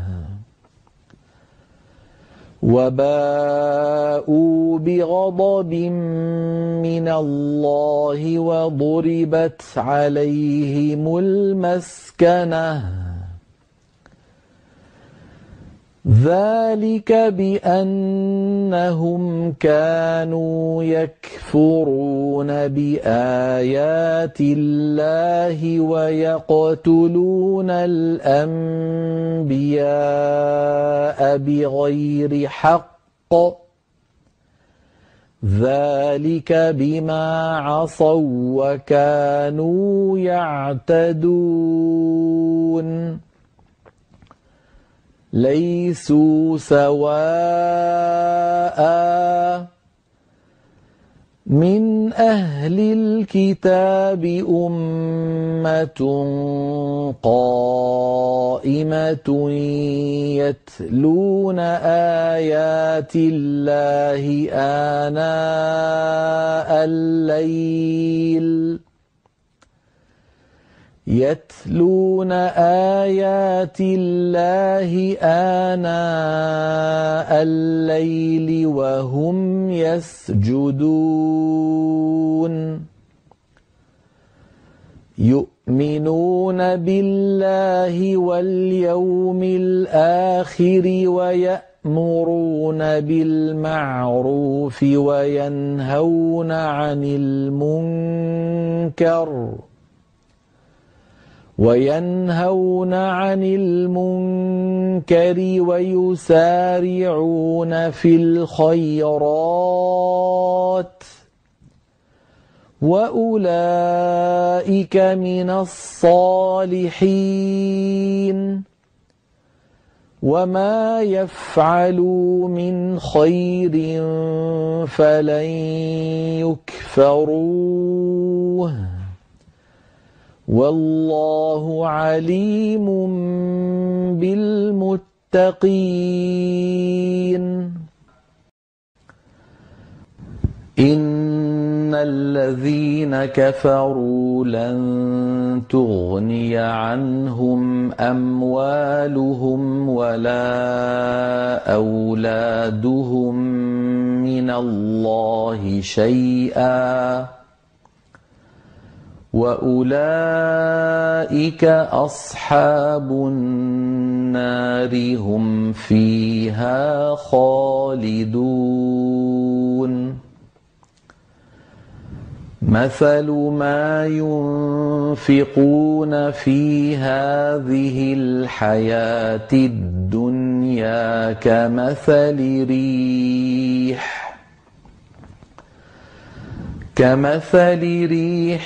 Speaker 1: وباءوا بغضب من الله وضربت عليهم المسكنة ذلك بأنهم كانوا يكفرون بآيات الله ويقتلون الأنبياء بغير حق ذلك بما عصوا وكانوا يعتدون ليسوا سواء من أهل الكتاب أمة قائمة يتلون آيات الله آناء الليل يتلون آيات الله آناء الليل وهم يسجدون يؤمنون بالله واليوم الآخر ويأمرون بالمعروف وينهون عن المنكر وينهون عن المنكر ويسارعون في الخيرات وأولئك من الصالحين وما يفعلوا من خير فلن يكفروه والله عليم بالمتقين إن الذين كفروا لن تغني عنهم أموالهم ولا أولادهم من الله شيئا وأولئك أصحاب النار هم فيها خالدون مثل ما ينفقون في هذه الحياة الدنيا كمثل ريح كمثل ريح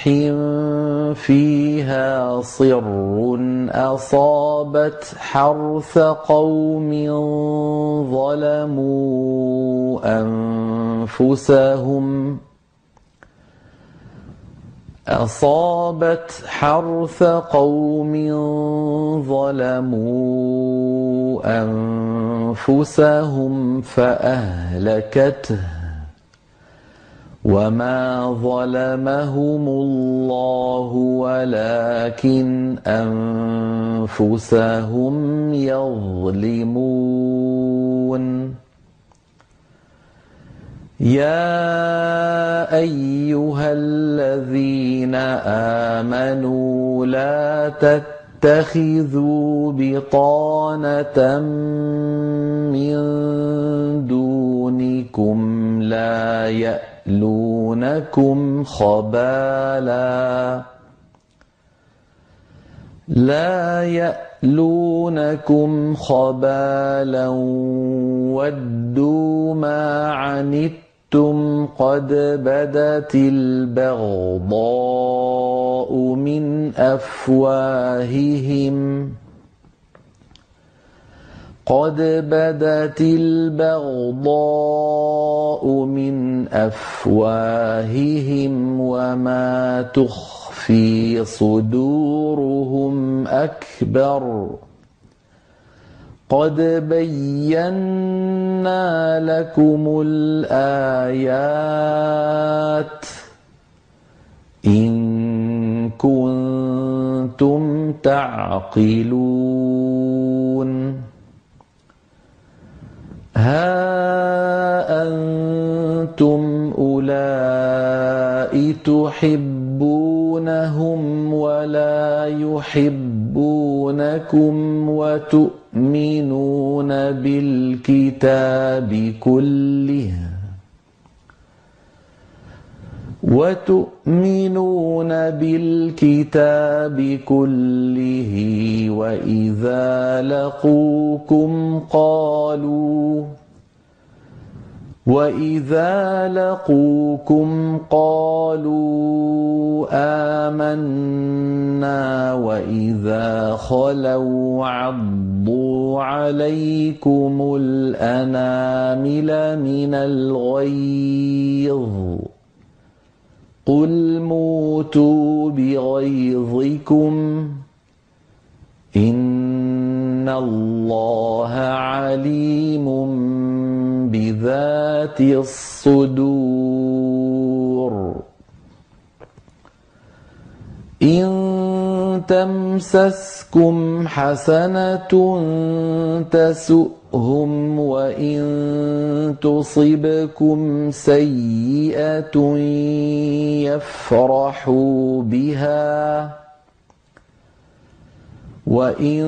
Speaker 1: فيها صر أصابت حرث قوم ظلموا أنفسهم أصابت حرث قوم ظلموا أنفسهم فأهلكته وما ظلمهم الله ولكن أنفسهم يظلمون يا أيها الذين آمنوا لا تتخذوا بطانة من دونكم لا يألونكم خبالا لا يألونكم خبالا ودوا ما عنتم قد بدت البغضاء من أفواههم قد بدت البغضاء من أفواههم وما تخفي صدورهم أكبر قد بينا لكم الآيات إن كنتم تعقلون ها أنتم أولئك تحبونهم ولا يحبونكم وتؤمنون بالكتاب كله وتؤمنون بالكتاب كله وإذا لقوكم قالوا وإذا لقوكم قالوا آمنا وإذا خلوا عضوا عليكم الأنامل من الغيظ قل موتوا بغيظكم إن الله عليم بذات الصدور إن تمسسكم حسنة تسؤهم وإن تصبكم سيئة يفرحوا بها وإن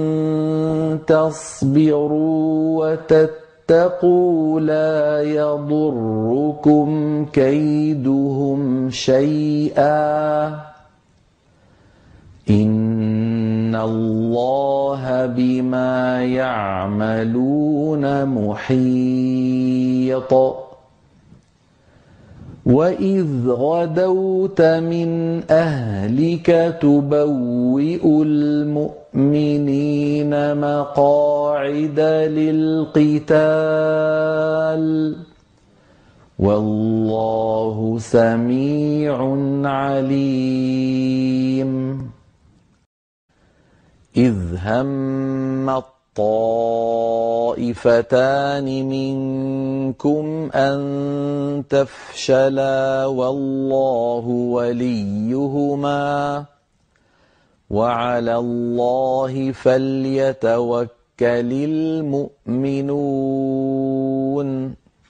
Speaker 1: تصبروا وتتقوا لا يضركم كيدهم شيئا إن الله بما يعملون محيط وإذ غدوت من أهلك تبوئ المؤمنين مقاعد للقتال والله سميع عليم إذ هم الطائفتان منكم أن تفشلا والله وليهما وعلى الله فليتوكل المؤمنون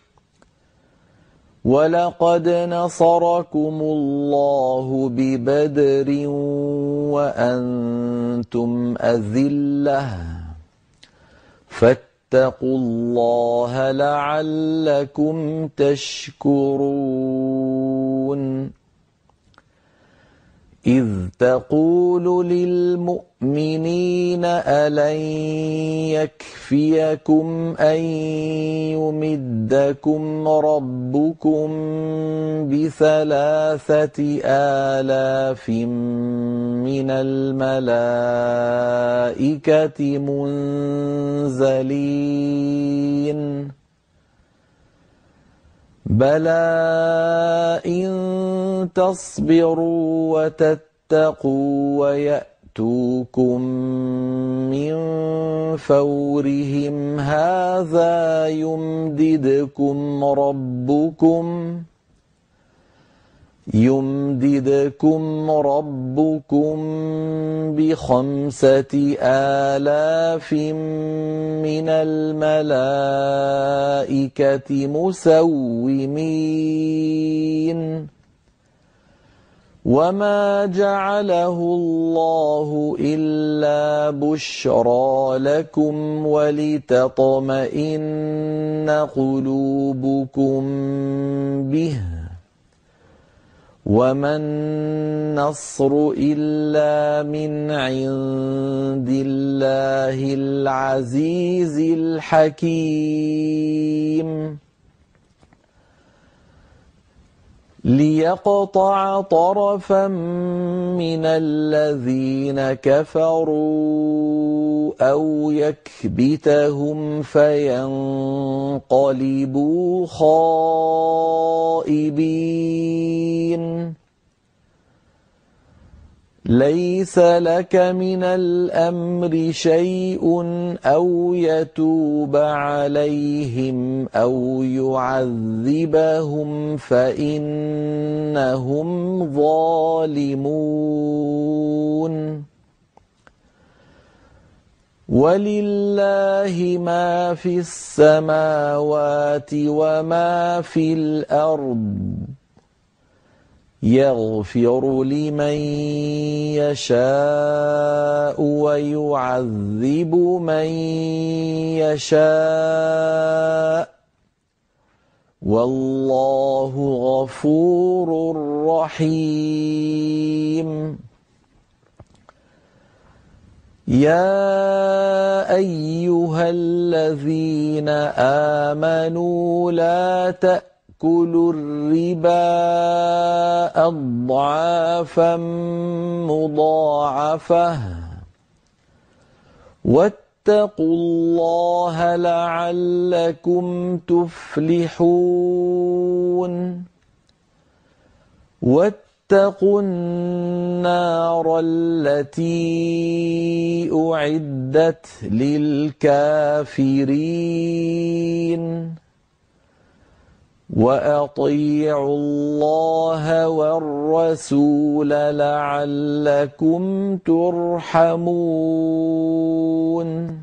Speaker 1: ولقد نصركم الله ببدر وأنتم أذلة فاتقوا الله لعلكم تشكرون إذ تقول للمؤمنين ألن يكفيكم أن يمدكم ربكم بثلاثة آلاف من الملائكة منزلين بلى إن تصبروا وتتقوا ويأتوكم من فورهم هذا يمددكم ربكم يمددكم ربكم بخمسة آلاف من الملائكة مسومين وما جعله الله إلا بشرى لكم ولتطمئن قلوبكم به وما النصر إلا من عند الله العزيز الحكيم ليقطع طرفا من الذين كفروا أو يكبتهم فينقلبوا خائبين ليس لك من الأمر شيء أو يتوب عليهم أو يعذبهم فإنهم ظالمون ولله ما في السماوات وما في الأرض يغفر لمن يشاء ويعذب من يشاء والله غفور رحيم يا أيها الذين آمنوا لا تأتوا كلوا الربا أضعافا مضاعفة واتقوا الله لعلكم تفلحون واتقوا النار التي أعدت للكافرين وأطيعوا الله والرسول لعلكم ترحمون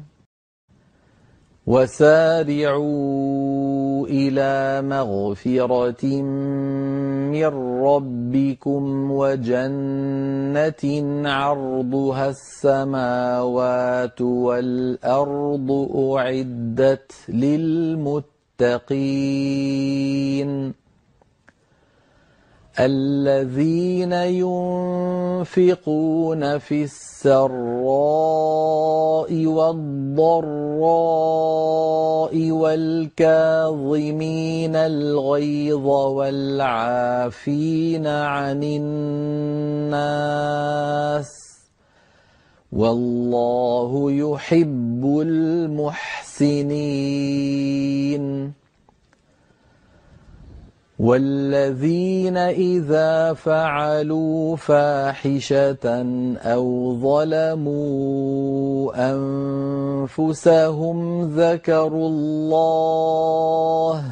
Speaker 1: وسارعوا إلى مغفرة من ربكم وجنة عرضها السماوات والأرض أعدت للمتقين الذين ينفقون في السراء والضراء والكاظمين الغيظ والعافين عن الناس والله يحب المحسنين والذين إذا فعلوا فاحشة أو ظلموا أنفسهم ذكروا الله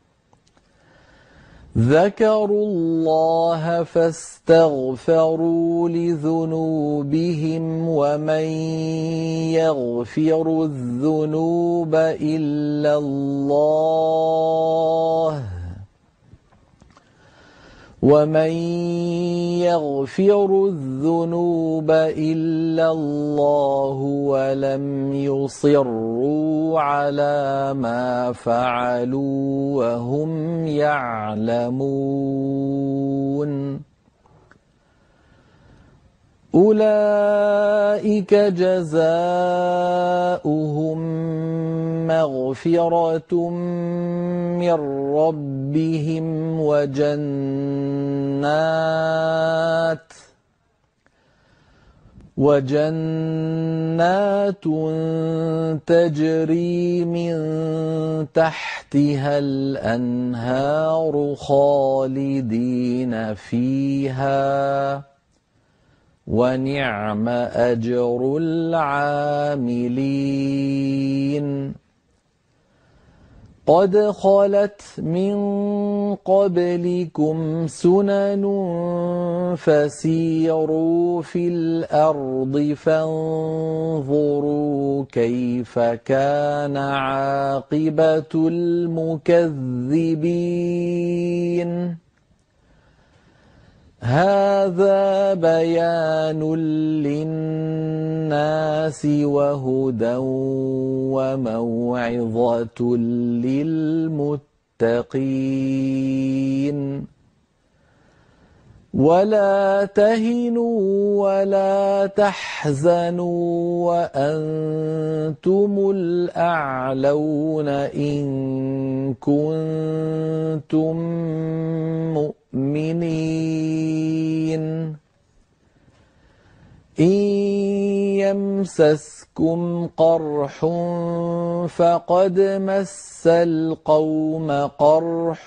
Speaker 1: ذكروا الله فاستغفروا لذنوبهم ومن يغفر الذنوب إلا الله ومن يغفر الذنوب إلا الله ولم يصروا على ما فعلوا وهم يعلمون أولئك جزاؤهم مغفرة من ربهم وجنات وجنات تجري من تحتها الأنهار خالدين فيها ونعم أجر العاملين قد خلت من قبلكم سنن فسيروا في الأرض فانظروا كيف كان عاقبة المكذبين هذا بيان للناس وهدى وموعظة للمتقين ولا تهنوا ولا تحزنوا وأنتم الأعلون إن كنتم مؤمنين إن يمسسكم قرح فقد مس القوم قرح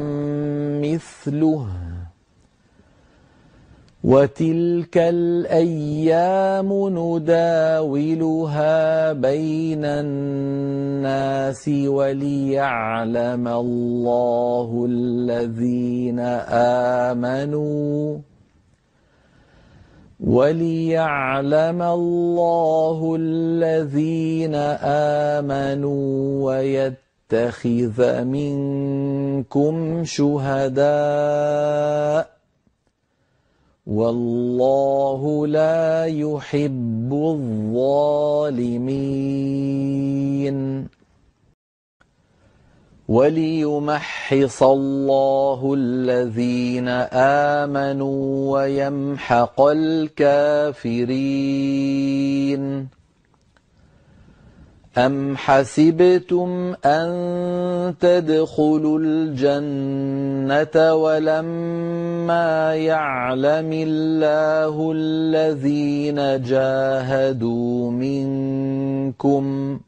Speaker 1: مثله وتلك الأيام نداولها بين الناس وليعلم الله الذين آمنوا وليعلم الله الذين آمنوا ويتخذ منكم شهداء والله لا يحب الظالمين وليمحص الله الذين آمنوا ويمحق الكافرين أم حسبتم أن تدخلوا الجنة ولما يعلم الله الذين جاهدوا منكم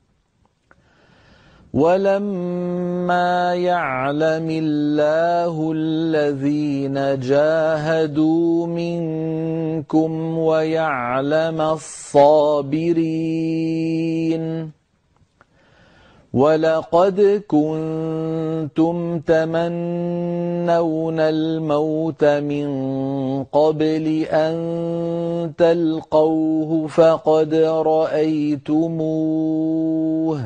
Speaker 1: ولما يعلم الله الذين جاهدوا منكم ويعلم الصابرين ولقد كنتم تمنون الموت من قبل أن تلقوه فقد رأيتموه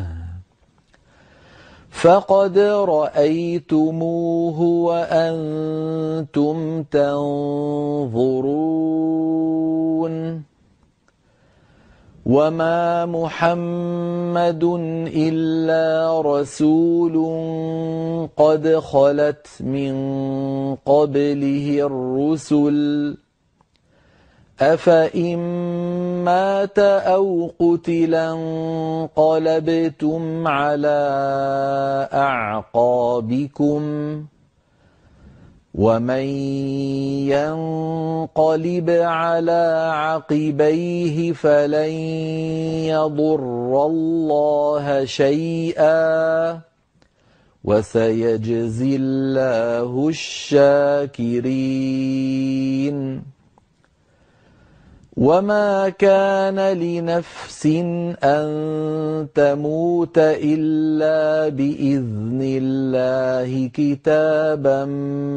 Speaker 1: فقد رأيتموه وأنتم تنظرون وما محمد إلا رسول قد خلت من قبله الرسل أفإن مات أو قتلا انقلبتم على أعقابكم ومن ينقلب على عقبيه فلن يضر الله شيئا وسيجزي الله الشاكرين وما كان لنفس أن تموت إلا بإذن الله كتابا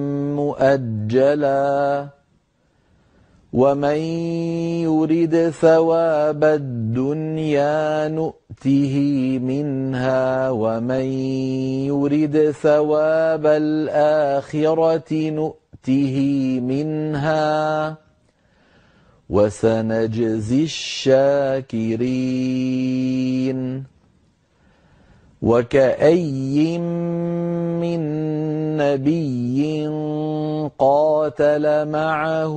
Speaker 1: مؤجلا ومن يرد ثواب الدنيا نؤته منها ومن يرد ثواب الآخرة نؤته منها وسنجزي الشاكرين وكأي من نبي قاتل معه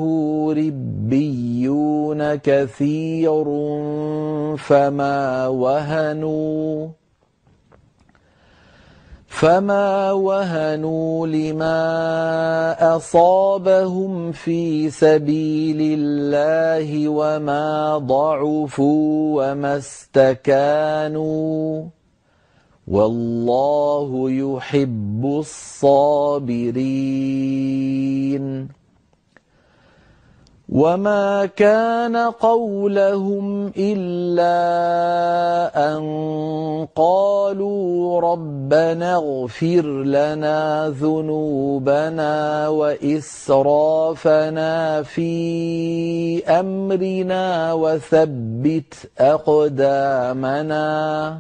Speaker 1: ربيون كثير فما وهنوا فما وهنوا لما أصابهم في سبيل الله وما ضعفوا وما استكانوا والله يحب الصابرين وما كان قولهم إلا أن قالوا ربنا اغفر لنا ذنوبنا وإسرافنا في أمرنا وثبت أقدامنا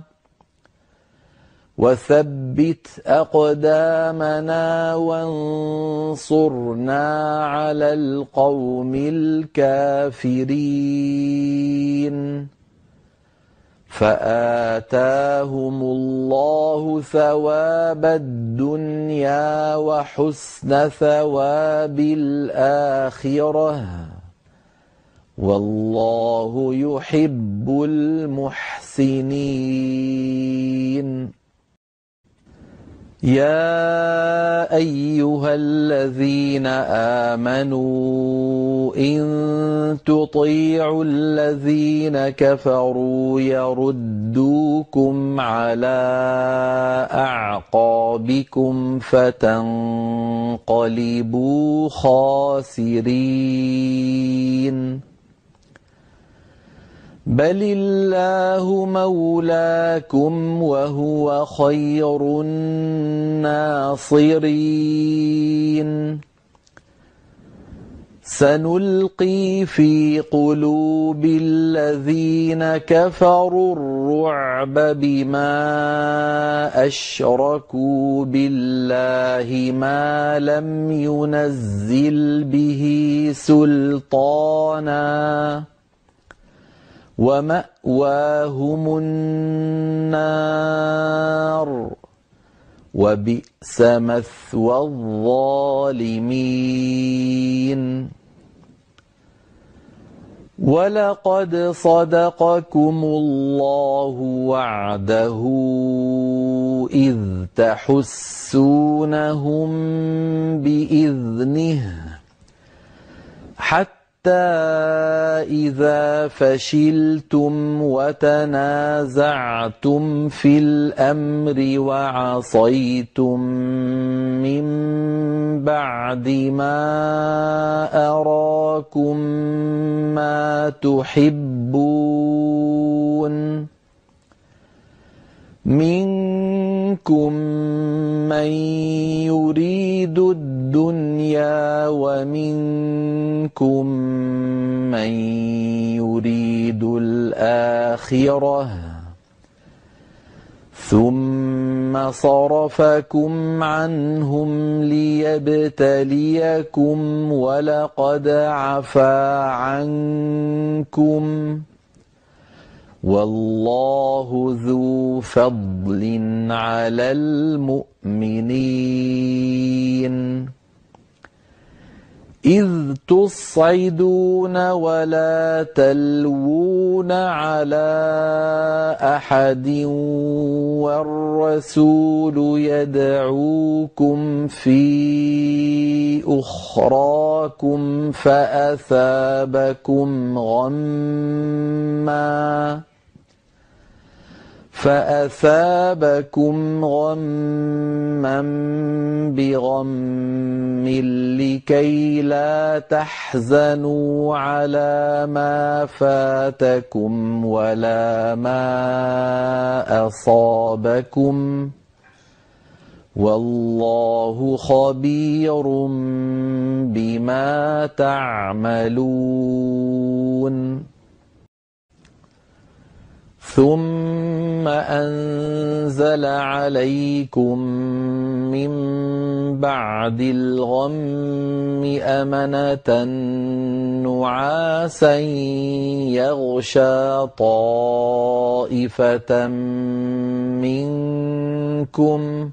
Speaker 1: وثبت أقدامنا وانصرنا على القوم الكافرين فآتاهم الله ثواب الدنيا وحسن ثواب الآخرة والله يحب المحسنين يا أيها الذين آمنوا إن تطيعوا الذين كفروا يردوكم على أعقابكم فتنقلبوا خاسرين بل الله مولاكم وهو خير الناصرين سنلقي في قلوب الذين كفروا الرعب بما أشركوا بالله ما لم ينزل به سلطانا ومأواهم النار وبئس مثوى الظالمين ولقد صدقكم الله وعده إذ تحسونهم بإذنه حتى حتى إذا فشلتم وتنازعتم في الأمر وعصيتم من بعد ما أراكم ما تحبون منكم منكم من يريد الآخرة ثم صرفكم عنهم ليبتليكم ولقد عفا عنكم والله ذو فضل على المؤمنين إذ تصعدون ولا تلوون على أحد والرسول يدعوكم في أخراكم فأثابكم غمّا فأثابكم غمّا بغمٍّ لكي لا تحزنوا على ما فاتكم ولا ما أصابكم والله خبير بما تعملون ثم أنزل عليكم من بعد الغم أمنة نعاسا يغشى طائفة منكم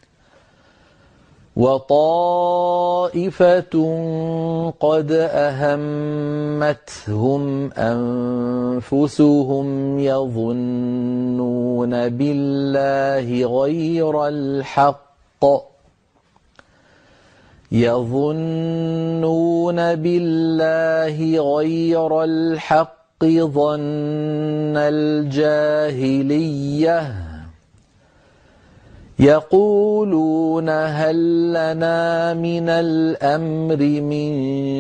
Speaker 1: وطائفة قد أهمتهم أنفسهم يظنون بالله غير الحق يظنون بالله غير الحق ظن الجاهلية يقولون هل لنا من الأمر من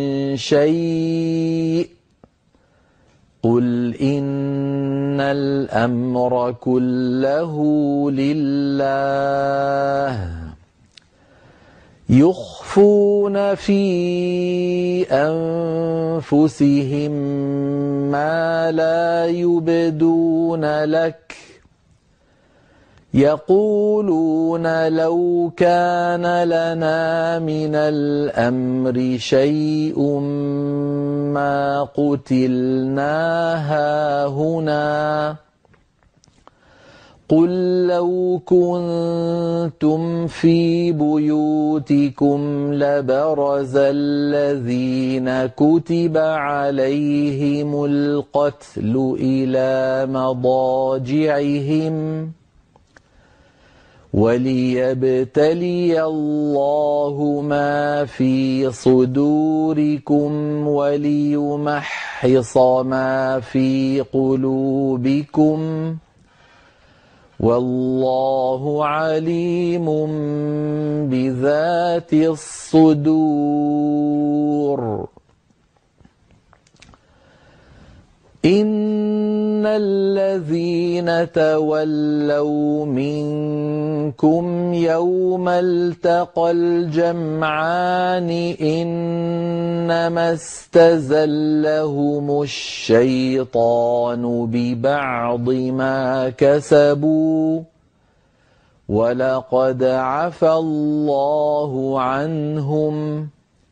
Speaker 1: شيء قل إن الأمر كله لله يخفون في أنفسهم ما لا يبدون لك يقولون لو كان لنا من الأمر شيء ما قتلنا هاهنا قل لو كنتم في بيوتكم لبرز الذين كتب عليهم القتل إلى مضاجعهم وليبتلي الله ما في صدوركم وليمحص ما في قلوبكم والله عليم بذات الصدور إن الذين تولوا منكم يوم التقى الجمعان إنما استزلهم الشيطان ببعض ما كسبوا ولقد عفا الله عنهم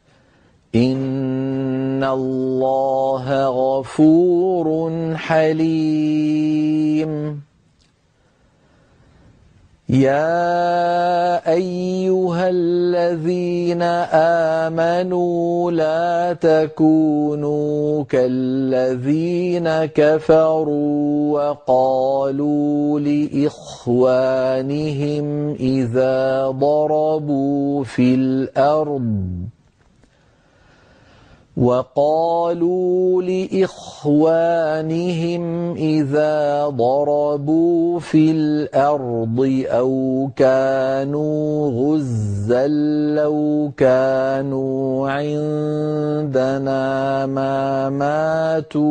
Speaker 1: إن الله غفور حليم يا أيها الذين آمنوا لا تكونوا كالذين كفروا وقالوا لإخوانهم إذا ضربوا في الأرض وقالوا لإخوانهم إذا ضربوا في الأرض أو كانوا غزا لو كانوا عندنا ما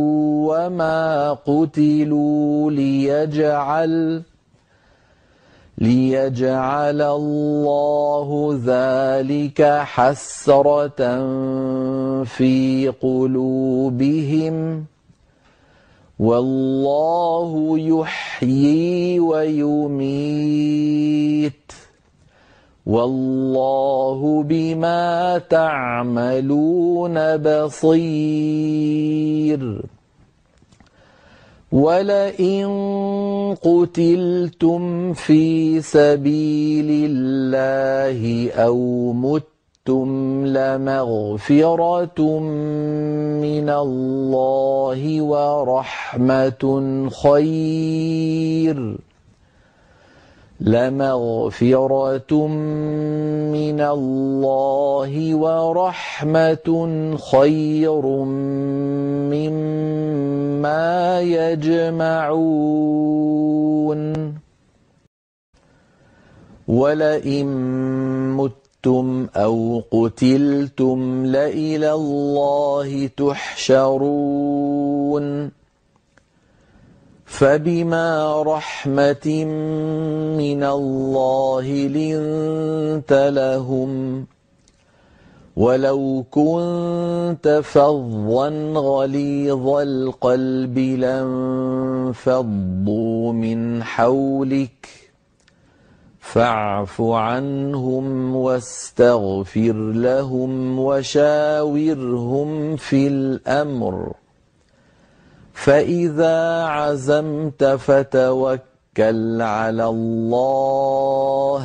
Speaker 1: ماتوا وما قتلوا ليجعل ليجعل الله ذلك حسرة في قلوبهم والله يحيي ويميت والله بما تعملون بصير ولئن قتلتم في سبيل الله أو متم لمغفرة من الله ورحمة خير لمغفرة من الله ورحمة خير مما يجمعون ولئن متم أو قتلتم لإلى الله تحشرون فبما رحمة من الله لنت لهم ولو كنت فظا غليظ القلب لانفضوا من حولك فاعف عنهم واستغفر لهم وشاورهم في الأمر فإذا عزمت فتوكل على الله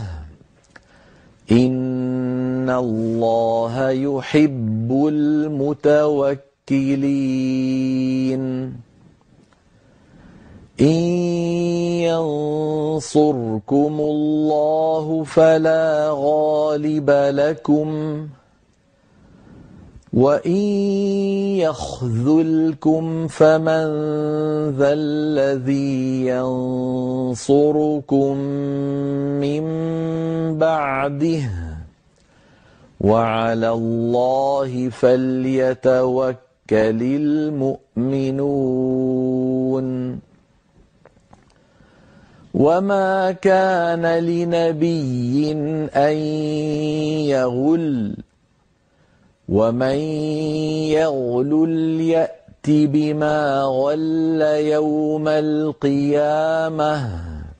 Speaker 1: إن الله يحب المتوكلين إن ينصركم الله فلا غالب لكم وإن يخذلكم فمن ذا الذي ينصركم من بعده وعلى الله فليتوكل المؤمنون وما كان لنبي أن يغل ومن يغلل يأت بما غل يوم القيامة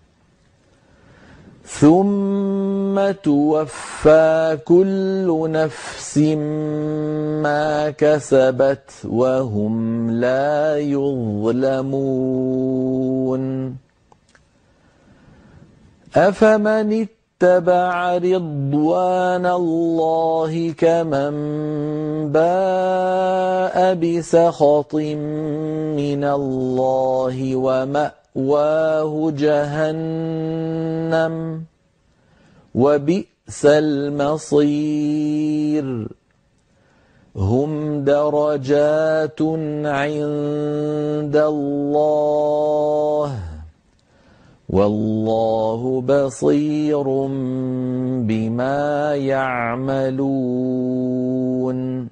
Speaker 1: ثم توفى كل نفس ما كسبت وهم لا يظلمون أفمن اتبع رضوان الله كمن باء بسخط من الله ومأواه جهنم وبئس المصير هم درجات عند الله والله بصير بما يعملون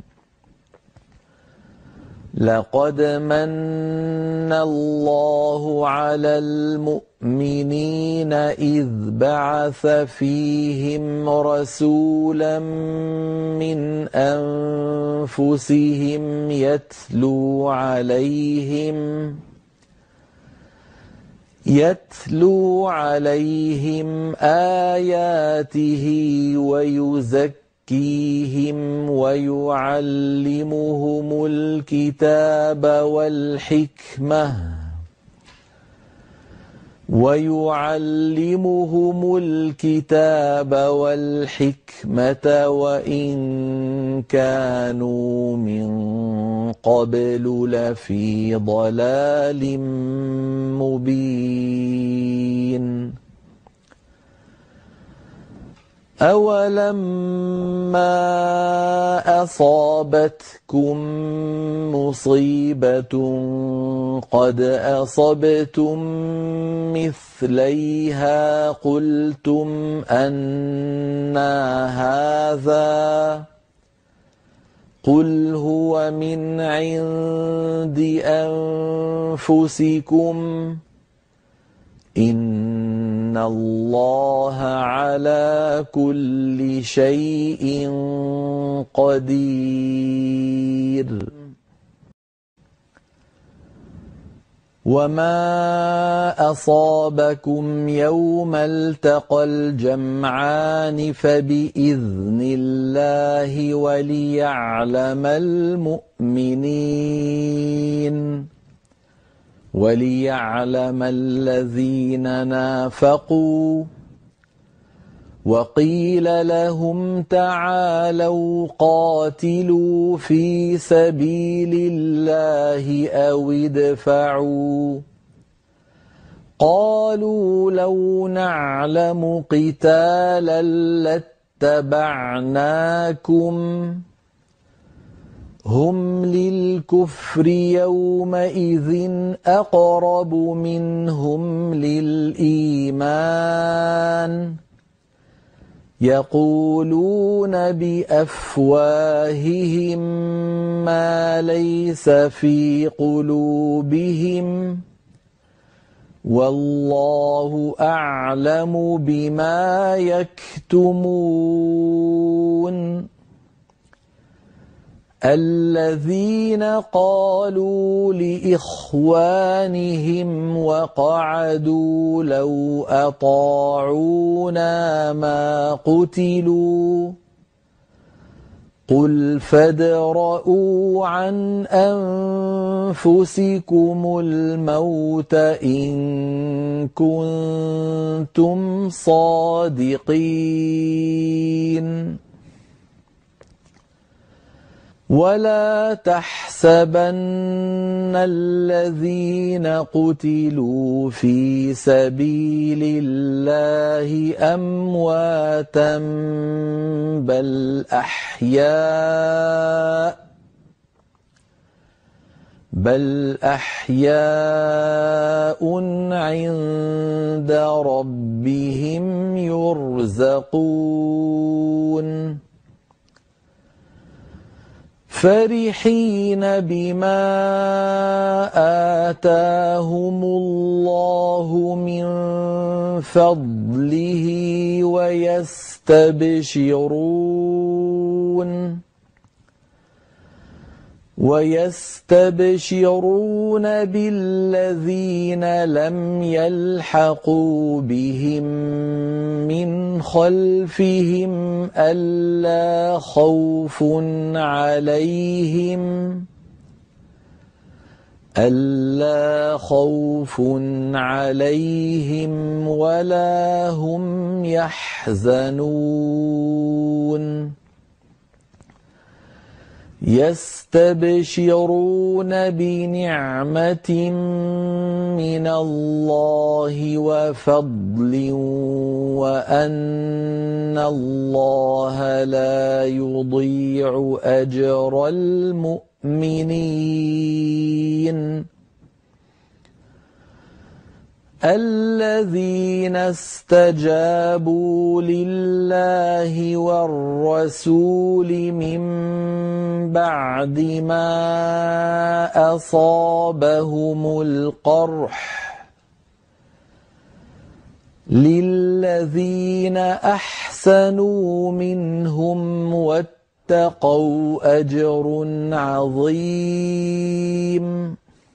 Speaker 1: لقد من الله على المؤمنين إذ بعث فيهم رسولا من أنفسهم يتلو عليهم يتلو عليهم آياته ويزكيهم ويعلمهم الكتاب والحكمة ويعلمهم الكتاب والحكمة وإن كانوا من قبل لفي ضلال مبين أولما أصابتكم مصيبة قد أصبتم مثليها قلتم أنى هذا قل هو من عند أنفسكم إن إن الله على كل شيء قدير. وما أصابكم يوم التقى الجمعان فبإذن الله وليعلم المؤمنين وليعلم الذين نافقوا. وقيل لهم تعالوا قاتلوا في سبيل الله أو ادفعوا. قالوا لو نعلم قتالا لاتبعناكم. هم للكفر يومئذ أقرب منهم للإيمان يقولون بأفواههم ما ليس في قلوبهم والله أعلم بما يكتمون. الذين قالوا لإخوانهم وقعدوا لو أطاعونا ما قتلوا قل فادرءوا عن أنفسكم الموت إن كنتم صادقين. ولا تحسبن الذين قتلوا في سبيل الله أمواتا بل أحياء بل أحياء عند ربهم يرزقون. فرحين بما آتاهم الله من فضله ويستبشرون ويستبشرون بالذين لم يلحقوا بهم من خلفهم ألا خوف عليهم ألا خوف عليهم ولا هم يحزنون. يستبشرون بنعمة من الله وفضل وأن الله لا يضيع أجر المؤمنين. الذين استجابوا لله والرسول من بعد ما أصابهم القرح للذين أحسنوا منهم واتقوا أجر عظيم.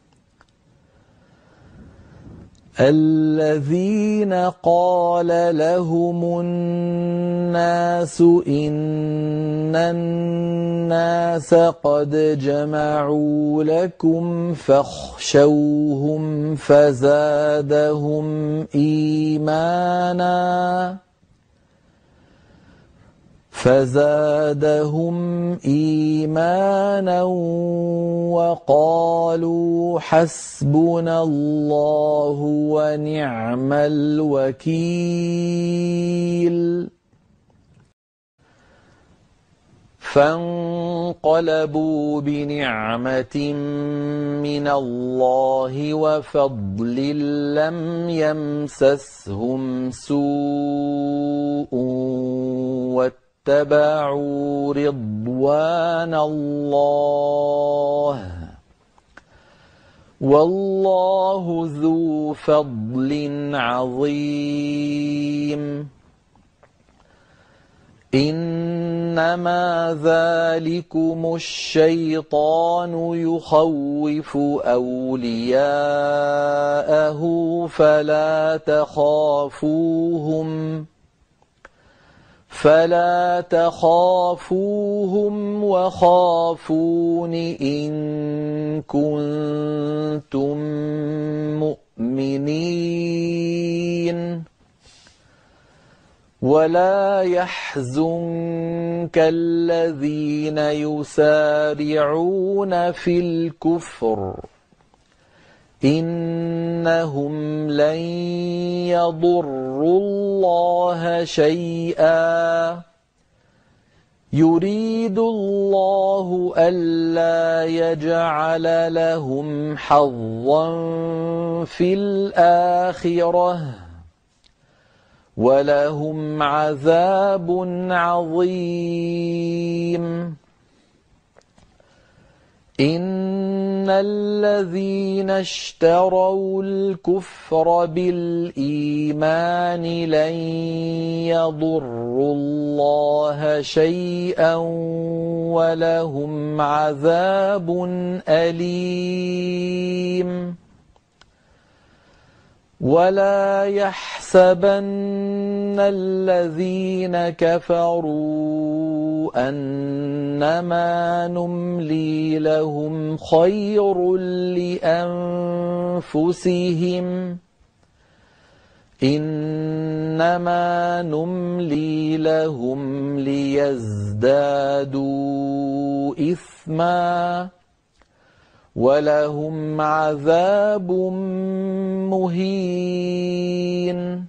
Speaker 1: الذين قال لهم الناس إن الناس قد جمعوا لكم فاخشوهم فزادهم إيمانا فزادهم إيمانا وقالوا حسبنا الله ونعم الوكيل. فانقلبوا بنعمة من الله وفضل لم يمسسهم سوء واتبعوا رضوان الله والله ذو فضل عظيم إنما ذلكم الشيطان يخوف أولياءه فلا تخافوهم فلا تخافوهم وخافون إن كنتم مؤمنين ولا يحزنك الذين يسارعون في الكفر إنهم لن يضروا الله شيئا يريد الله ألا يجعل لهم حظا في الآخرة ولهم عذاب عظيم إن الذين اشتروا الكفر بالإيمان لن يضروا الله شيئا ولهم عذاب أليم ولا يحسبن الذين كفروا أنما نملي لهم خير لأنفسهم إنما نملي لهم ليزدادوا إثما ولهم عذاب مهين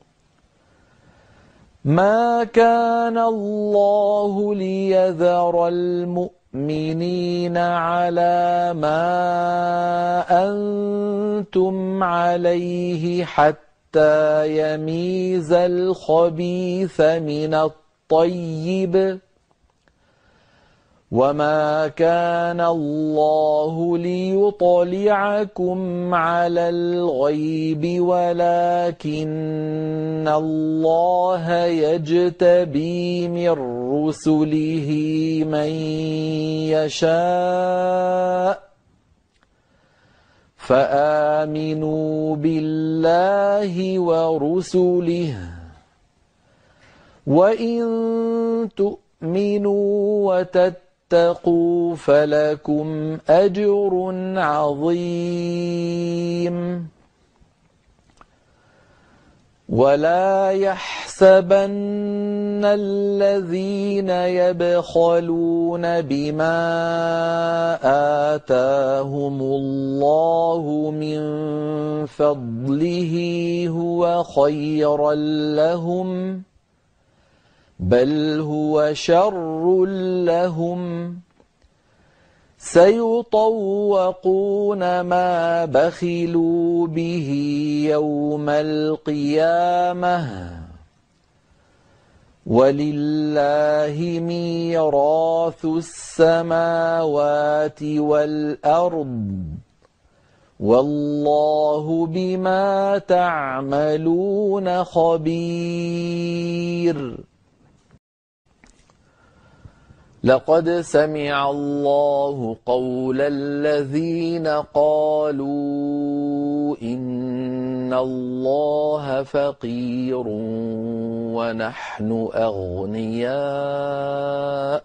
Speaker 1: ما كان الله ليذر المؤمنين على ما أنتم عليه حتى يميز الخبيث من الطيب وما كان الله ليطلعكم على الغيب ولكن الله يجتبي من رسله من يشاء فآمنوا بالله ورسله وإن تؤمنوا وتتقوا اتقوا فلكم أجر عظيم ولا يحسبن الذين يبخلون بما آتاهم الله من فضله هو خيرا لهم بل هو شر لهم سيطوقون ما بخلوا به يوم القيامة ولله ميراث السماوات والأرض والله بما تعملون خبير لقد سمع الله قول الذين قالوا إن الله فقير ونحن أغنياء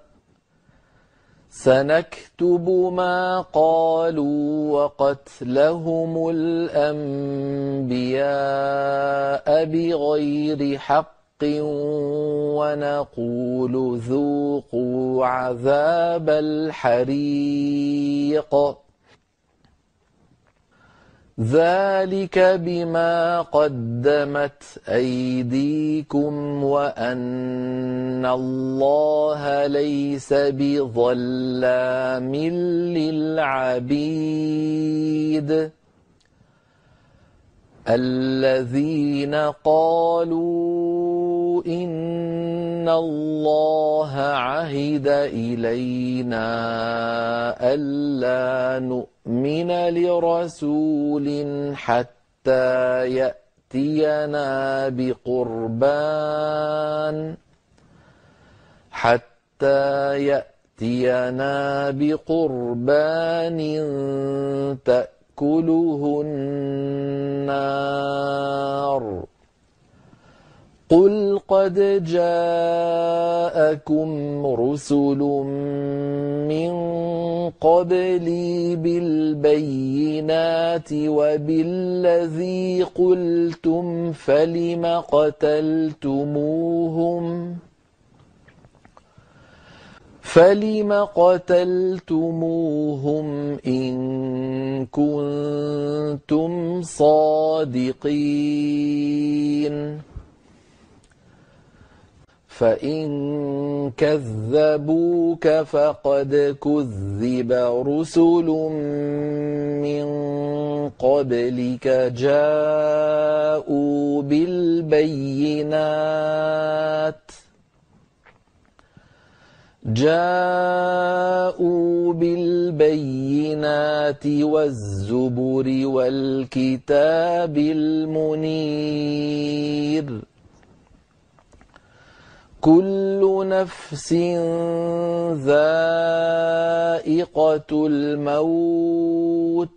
Speaker 1: سنكتب ما قالوا وقتلهم الأنبياء بغير حق ونقول ذوقوا عذاب الحريق ذلك بما قدمت أيديكم وأن الله ليس بظلام للعبيد الذين قالوا إن الله عهد إلينا ألا نؤمن لرسول حتى يأتينا بقربان حتى يأتينا بقربان تأكله النار قل قد جاءكم رسل من قبلي بالبينات وبالذي قلتم فلم قتلتموهم فلم قتلتموهم إن كنتم صادقين فإن كذبوك فقد كذب رسل من قبلك جاءوا بالبينات جاءوا بالبينات والزبر والكتاب المنير كل نفس ذائقة الموت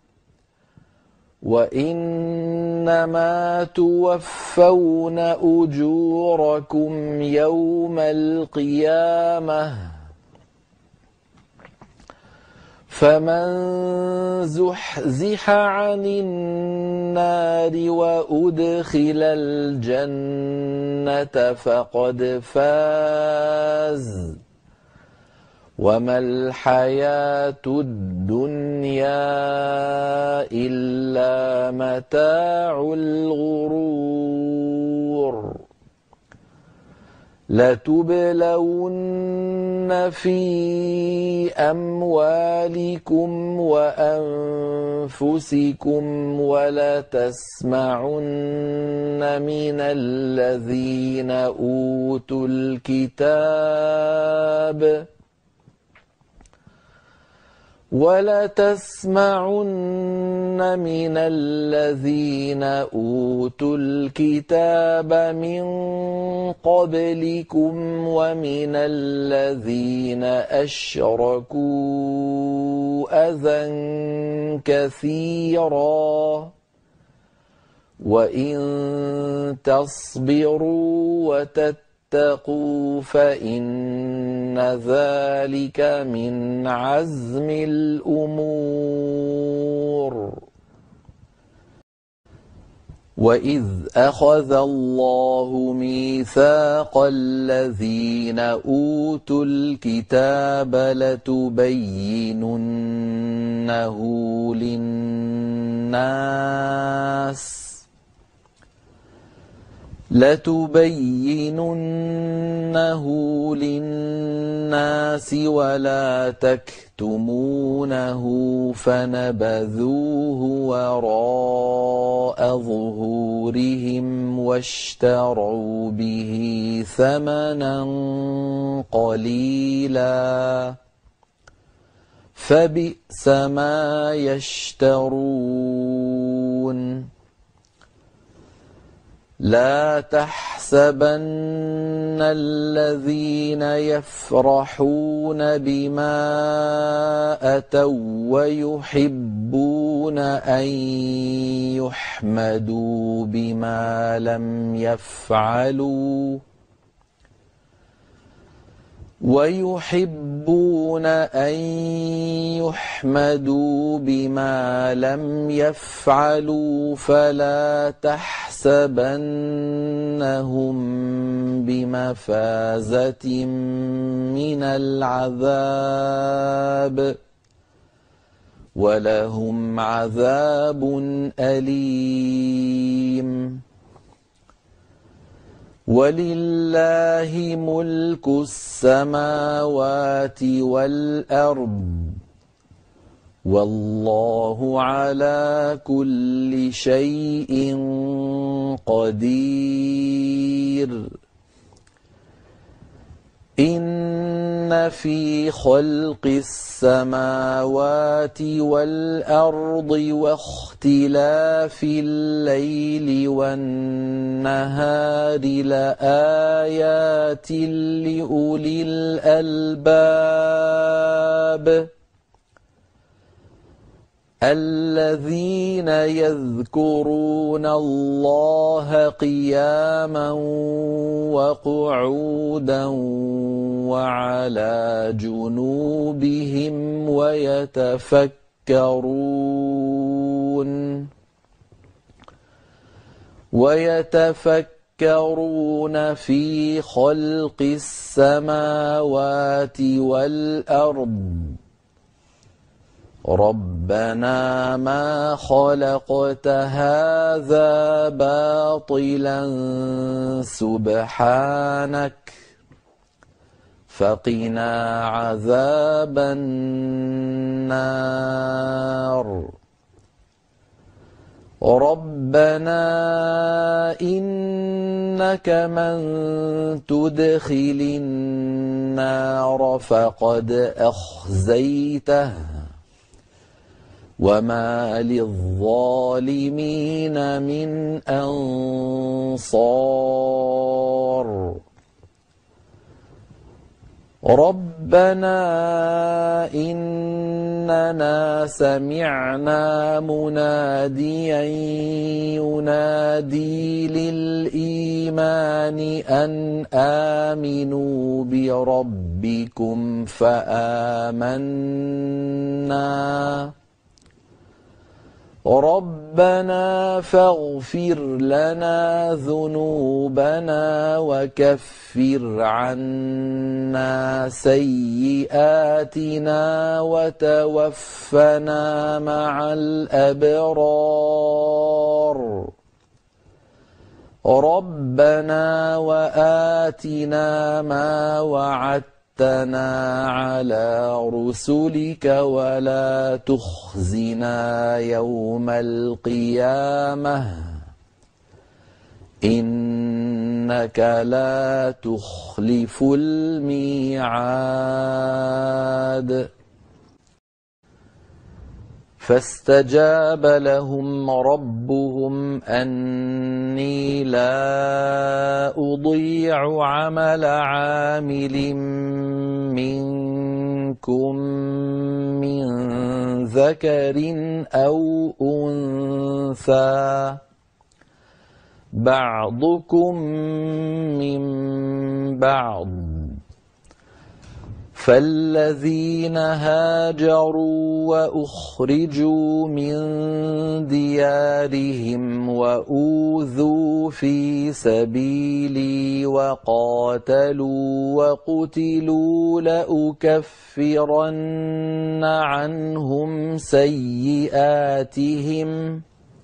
Speaker 1: وإنما توفون أجوركم يوم القيامة فمن زحزح عن النار وأدخل الجنة فقد فاز وما الحياة الدنيا إلا متاع الغرور لتبلون في أموالكم وأنفسكم ولتسمعن من الذين أوتوا الكتاب ولتسمعن من الذين أوتوا الكتاب من قبلكم ومن الذين أشركوا أذى كثيرا وإن تصبروا وتتقوا فإن ذلك من عزم الأمور وإذ أخذ الله ميثاق الذين أوتوا الكتاب لتبيننه للناس لتبيننه للناس ولا تكتمونه فنبذوه وراء ظهورهم واشتروا به ثمنا قليلا فبئس ما يشترون لا تحسبن الذين يفرحون بما أتوا ويحبون أن يحمدوا بما لم يفعلوا ويحبون أن يحمدوا بما لم يفعلوا فلا تحسبنهم بمفازة من العذاب ولهم عذاب أليم ولله ملك السماوات والأرض والله على كل شيء قدير إن في خلق السماوات والأرض واختلاف الليل والنهار لآيات لأولي الألباب الذين يذكرون الله قياما وقعودا وعلى جنوبهم ويتفكرون ويتفكرون في خلق السماوات والأرض ربنا ما خلقت هذا باطلا سبحانك فقنا عذاب النار ربنا إنك من تدخل النار فقد أخزيته وما للظالمين من أنصار ربنا إننا سمعنا مناديا ينادي للإيمان أن آمنوا بربكم فآمنا ربنا فاغفر لنا ذنوبنا وكفر عنا سيئاتنا وتوفنا مع الأبرار ربنا وآتنا ما وعدتنا على رسلك ولا تخزنا يوم القيامة إنك لا تخلف الميعاد فاستجاب لهم ربهم أني لا أضيع عمل عامل منكم من ذكر أو أنثى بعضكم من بعض فالذين هاجروا وأخرجوا من ديارهم وأوذوا في سبيلي وقاتلوا وقتلوا لأكفرن عنهم سيئاتهم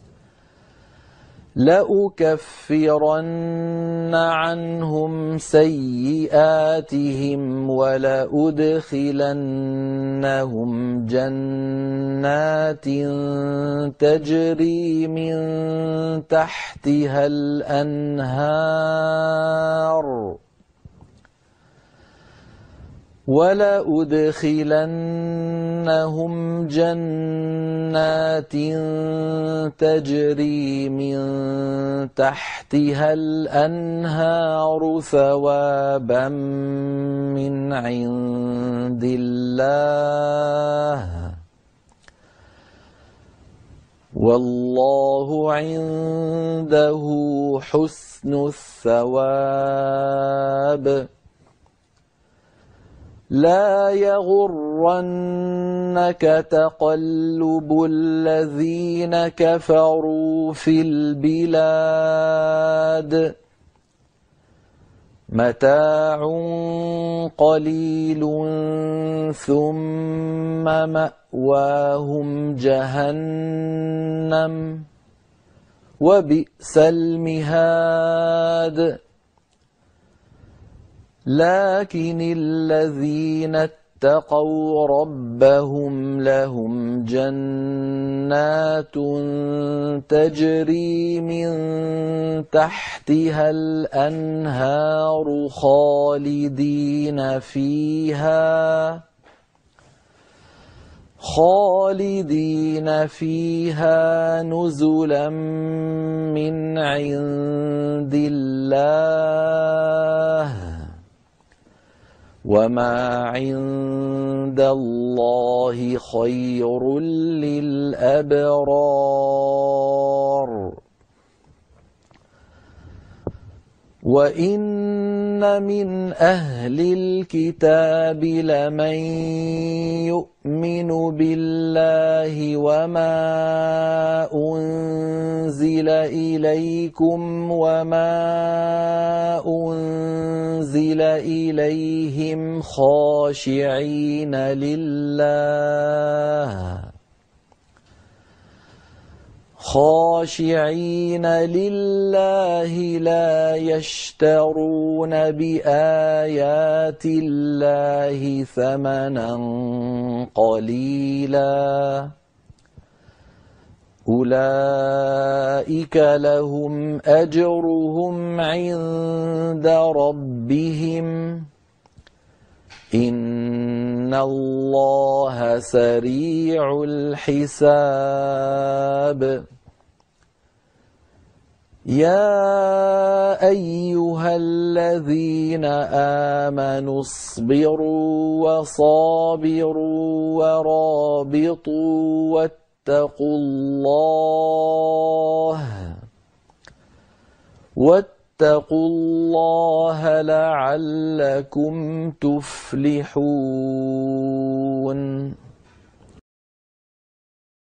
Speaker 1: لأكفرن عنهم سيئاتهم ولأدخلنهم جنات تجري من تحتها الأنهار ولأدخلنهم جنات تجري من تحتها الأنهار ثوابا من عند الله والله عنده حسن الثواب لا يغرنك تقلب الذين كفروا في البلاد متاع قليل ثم مأواهم جهنم وبئس المهاد لكن الذين اتقوا ربهم لهم جنات تجري من تحتها الأنهار خالدين فيها خالدين فيها نزلا من عند الله وما عند الله خير للأبرار وإن من أهل الكتاب لمن يؤمن بالله وما أنزل إليكم وما أنزل إليهم خاشعين لله خاشعين لله لا يشترون بآيات الله ثمنا قليلا أولئك لهم أجرهم عند ربهم إن الله سريع الحساب يا أيها الذين آمنوا اصبروا وصابروا ورابطوا واتقوا الله واتقوا الله لعلكم تفلحون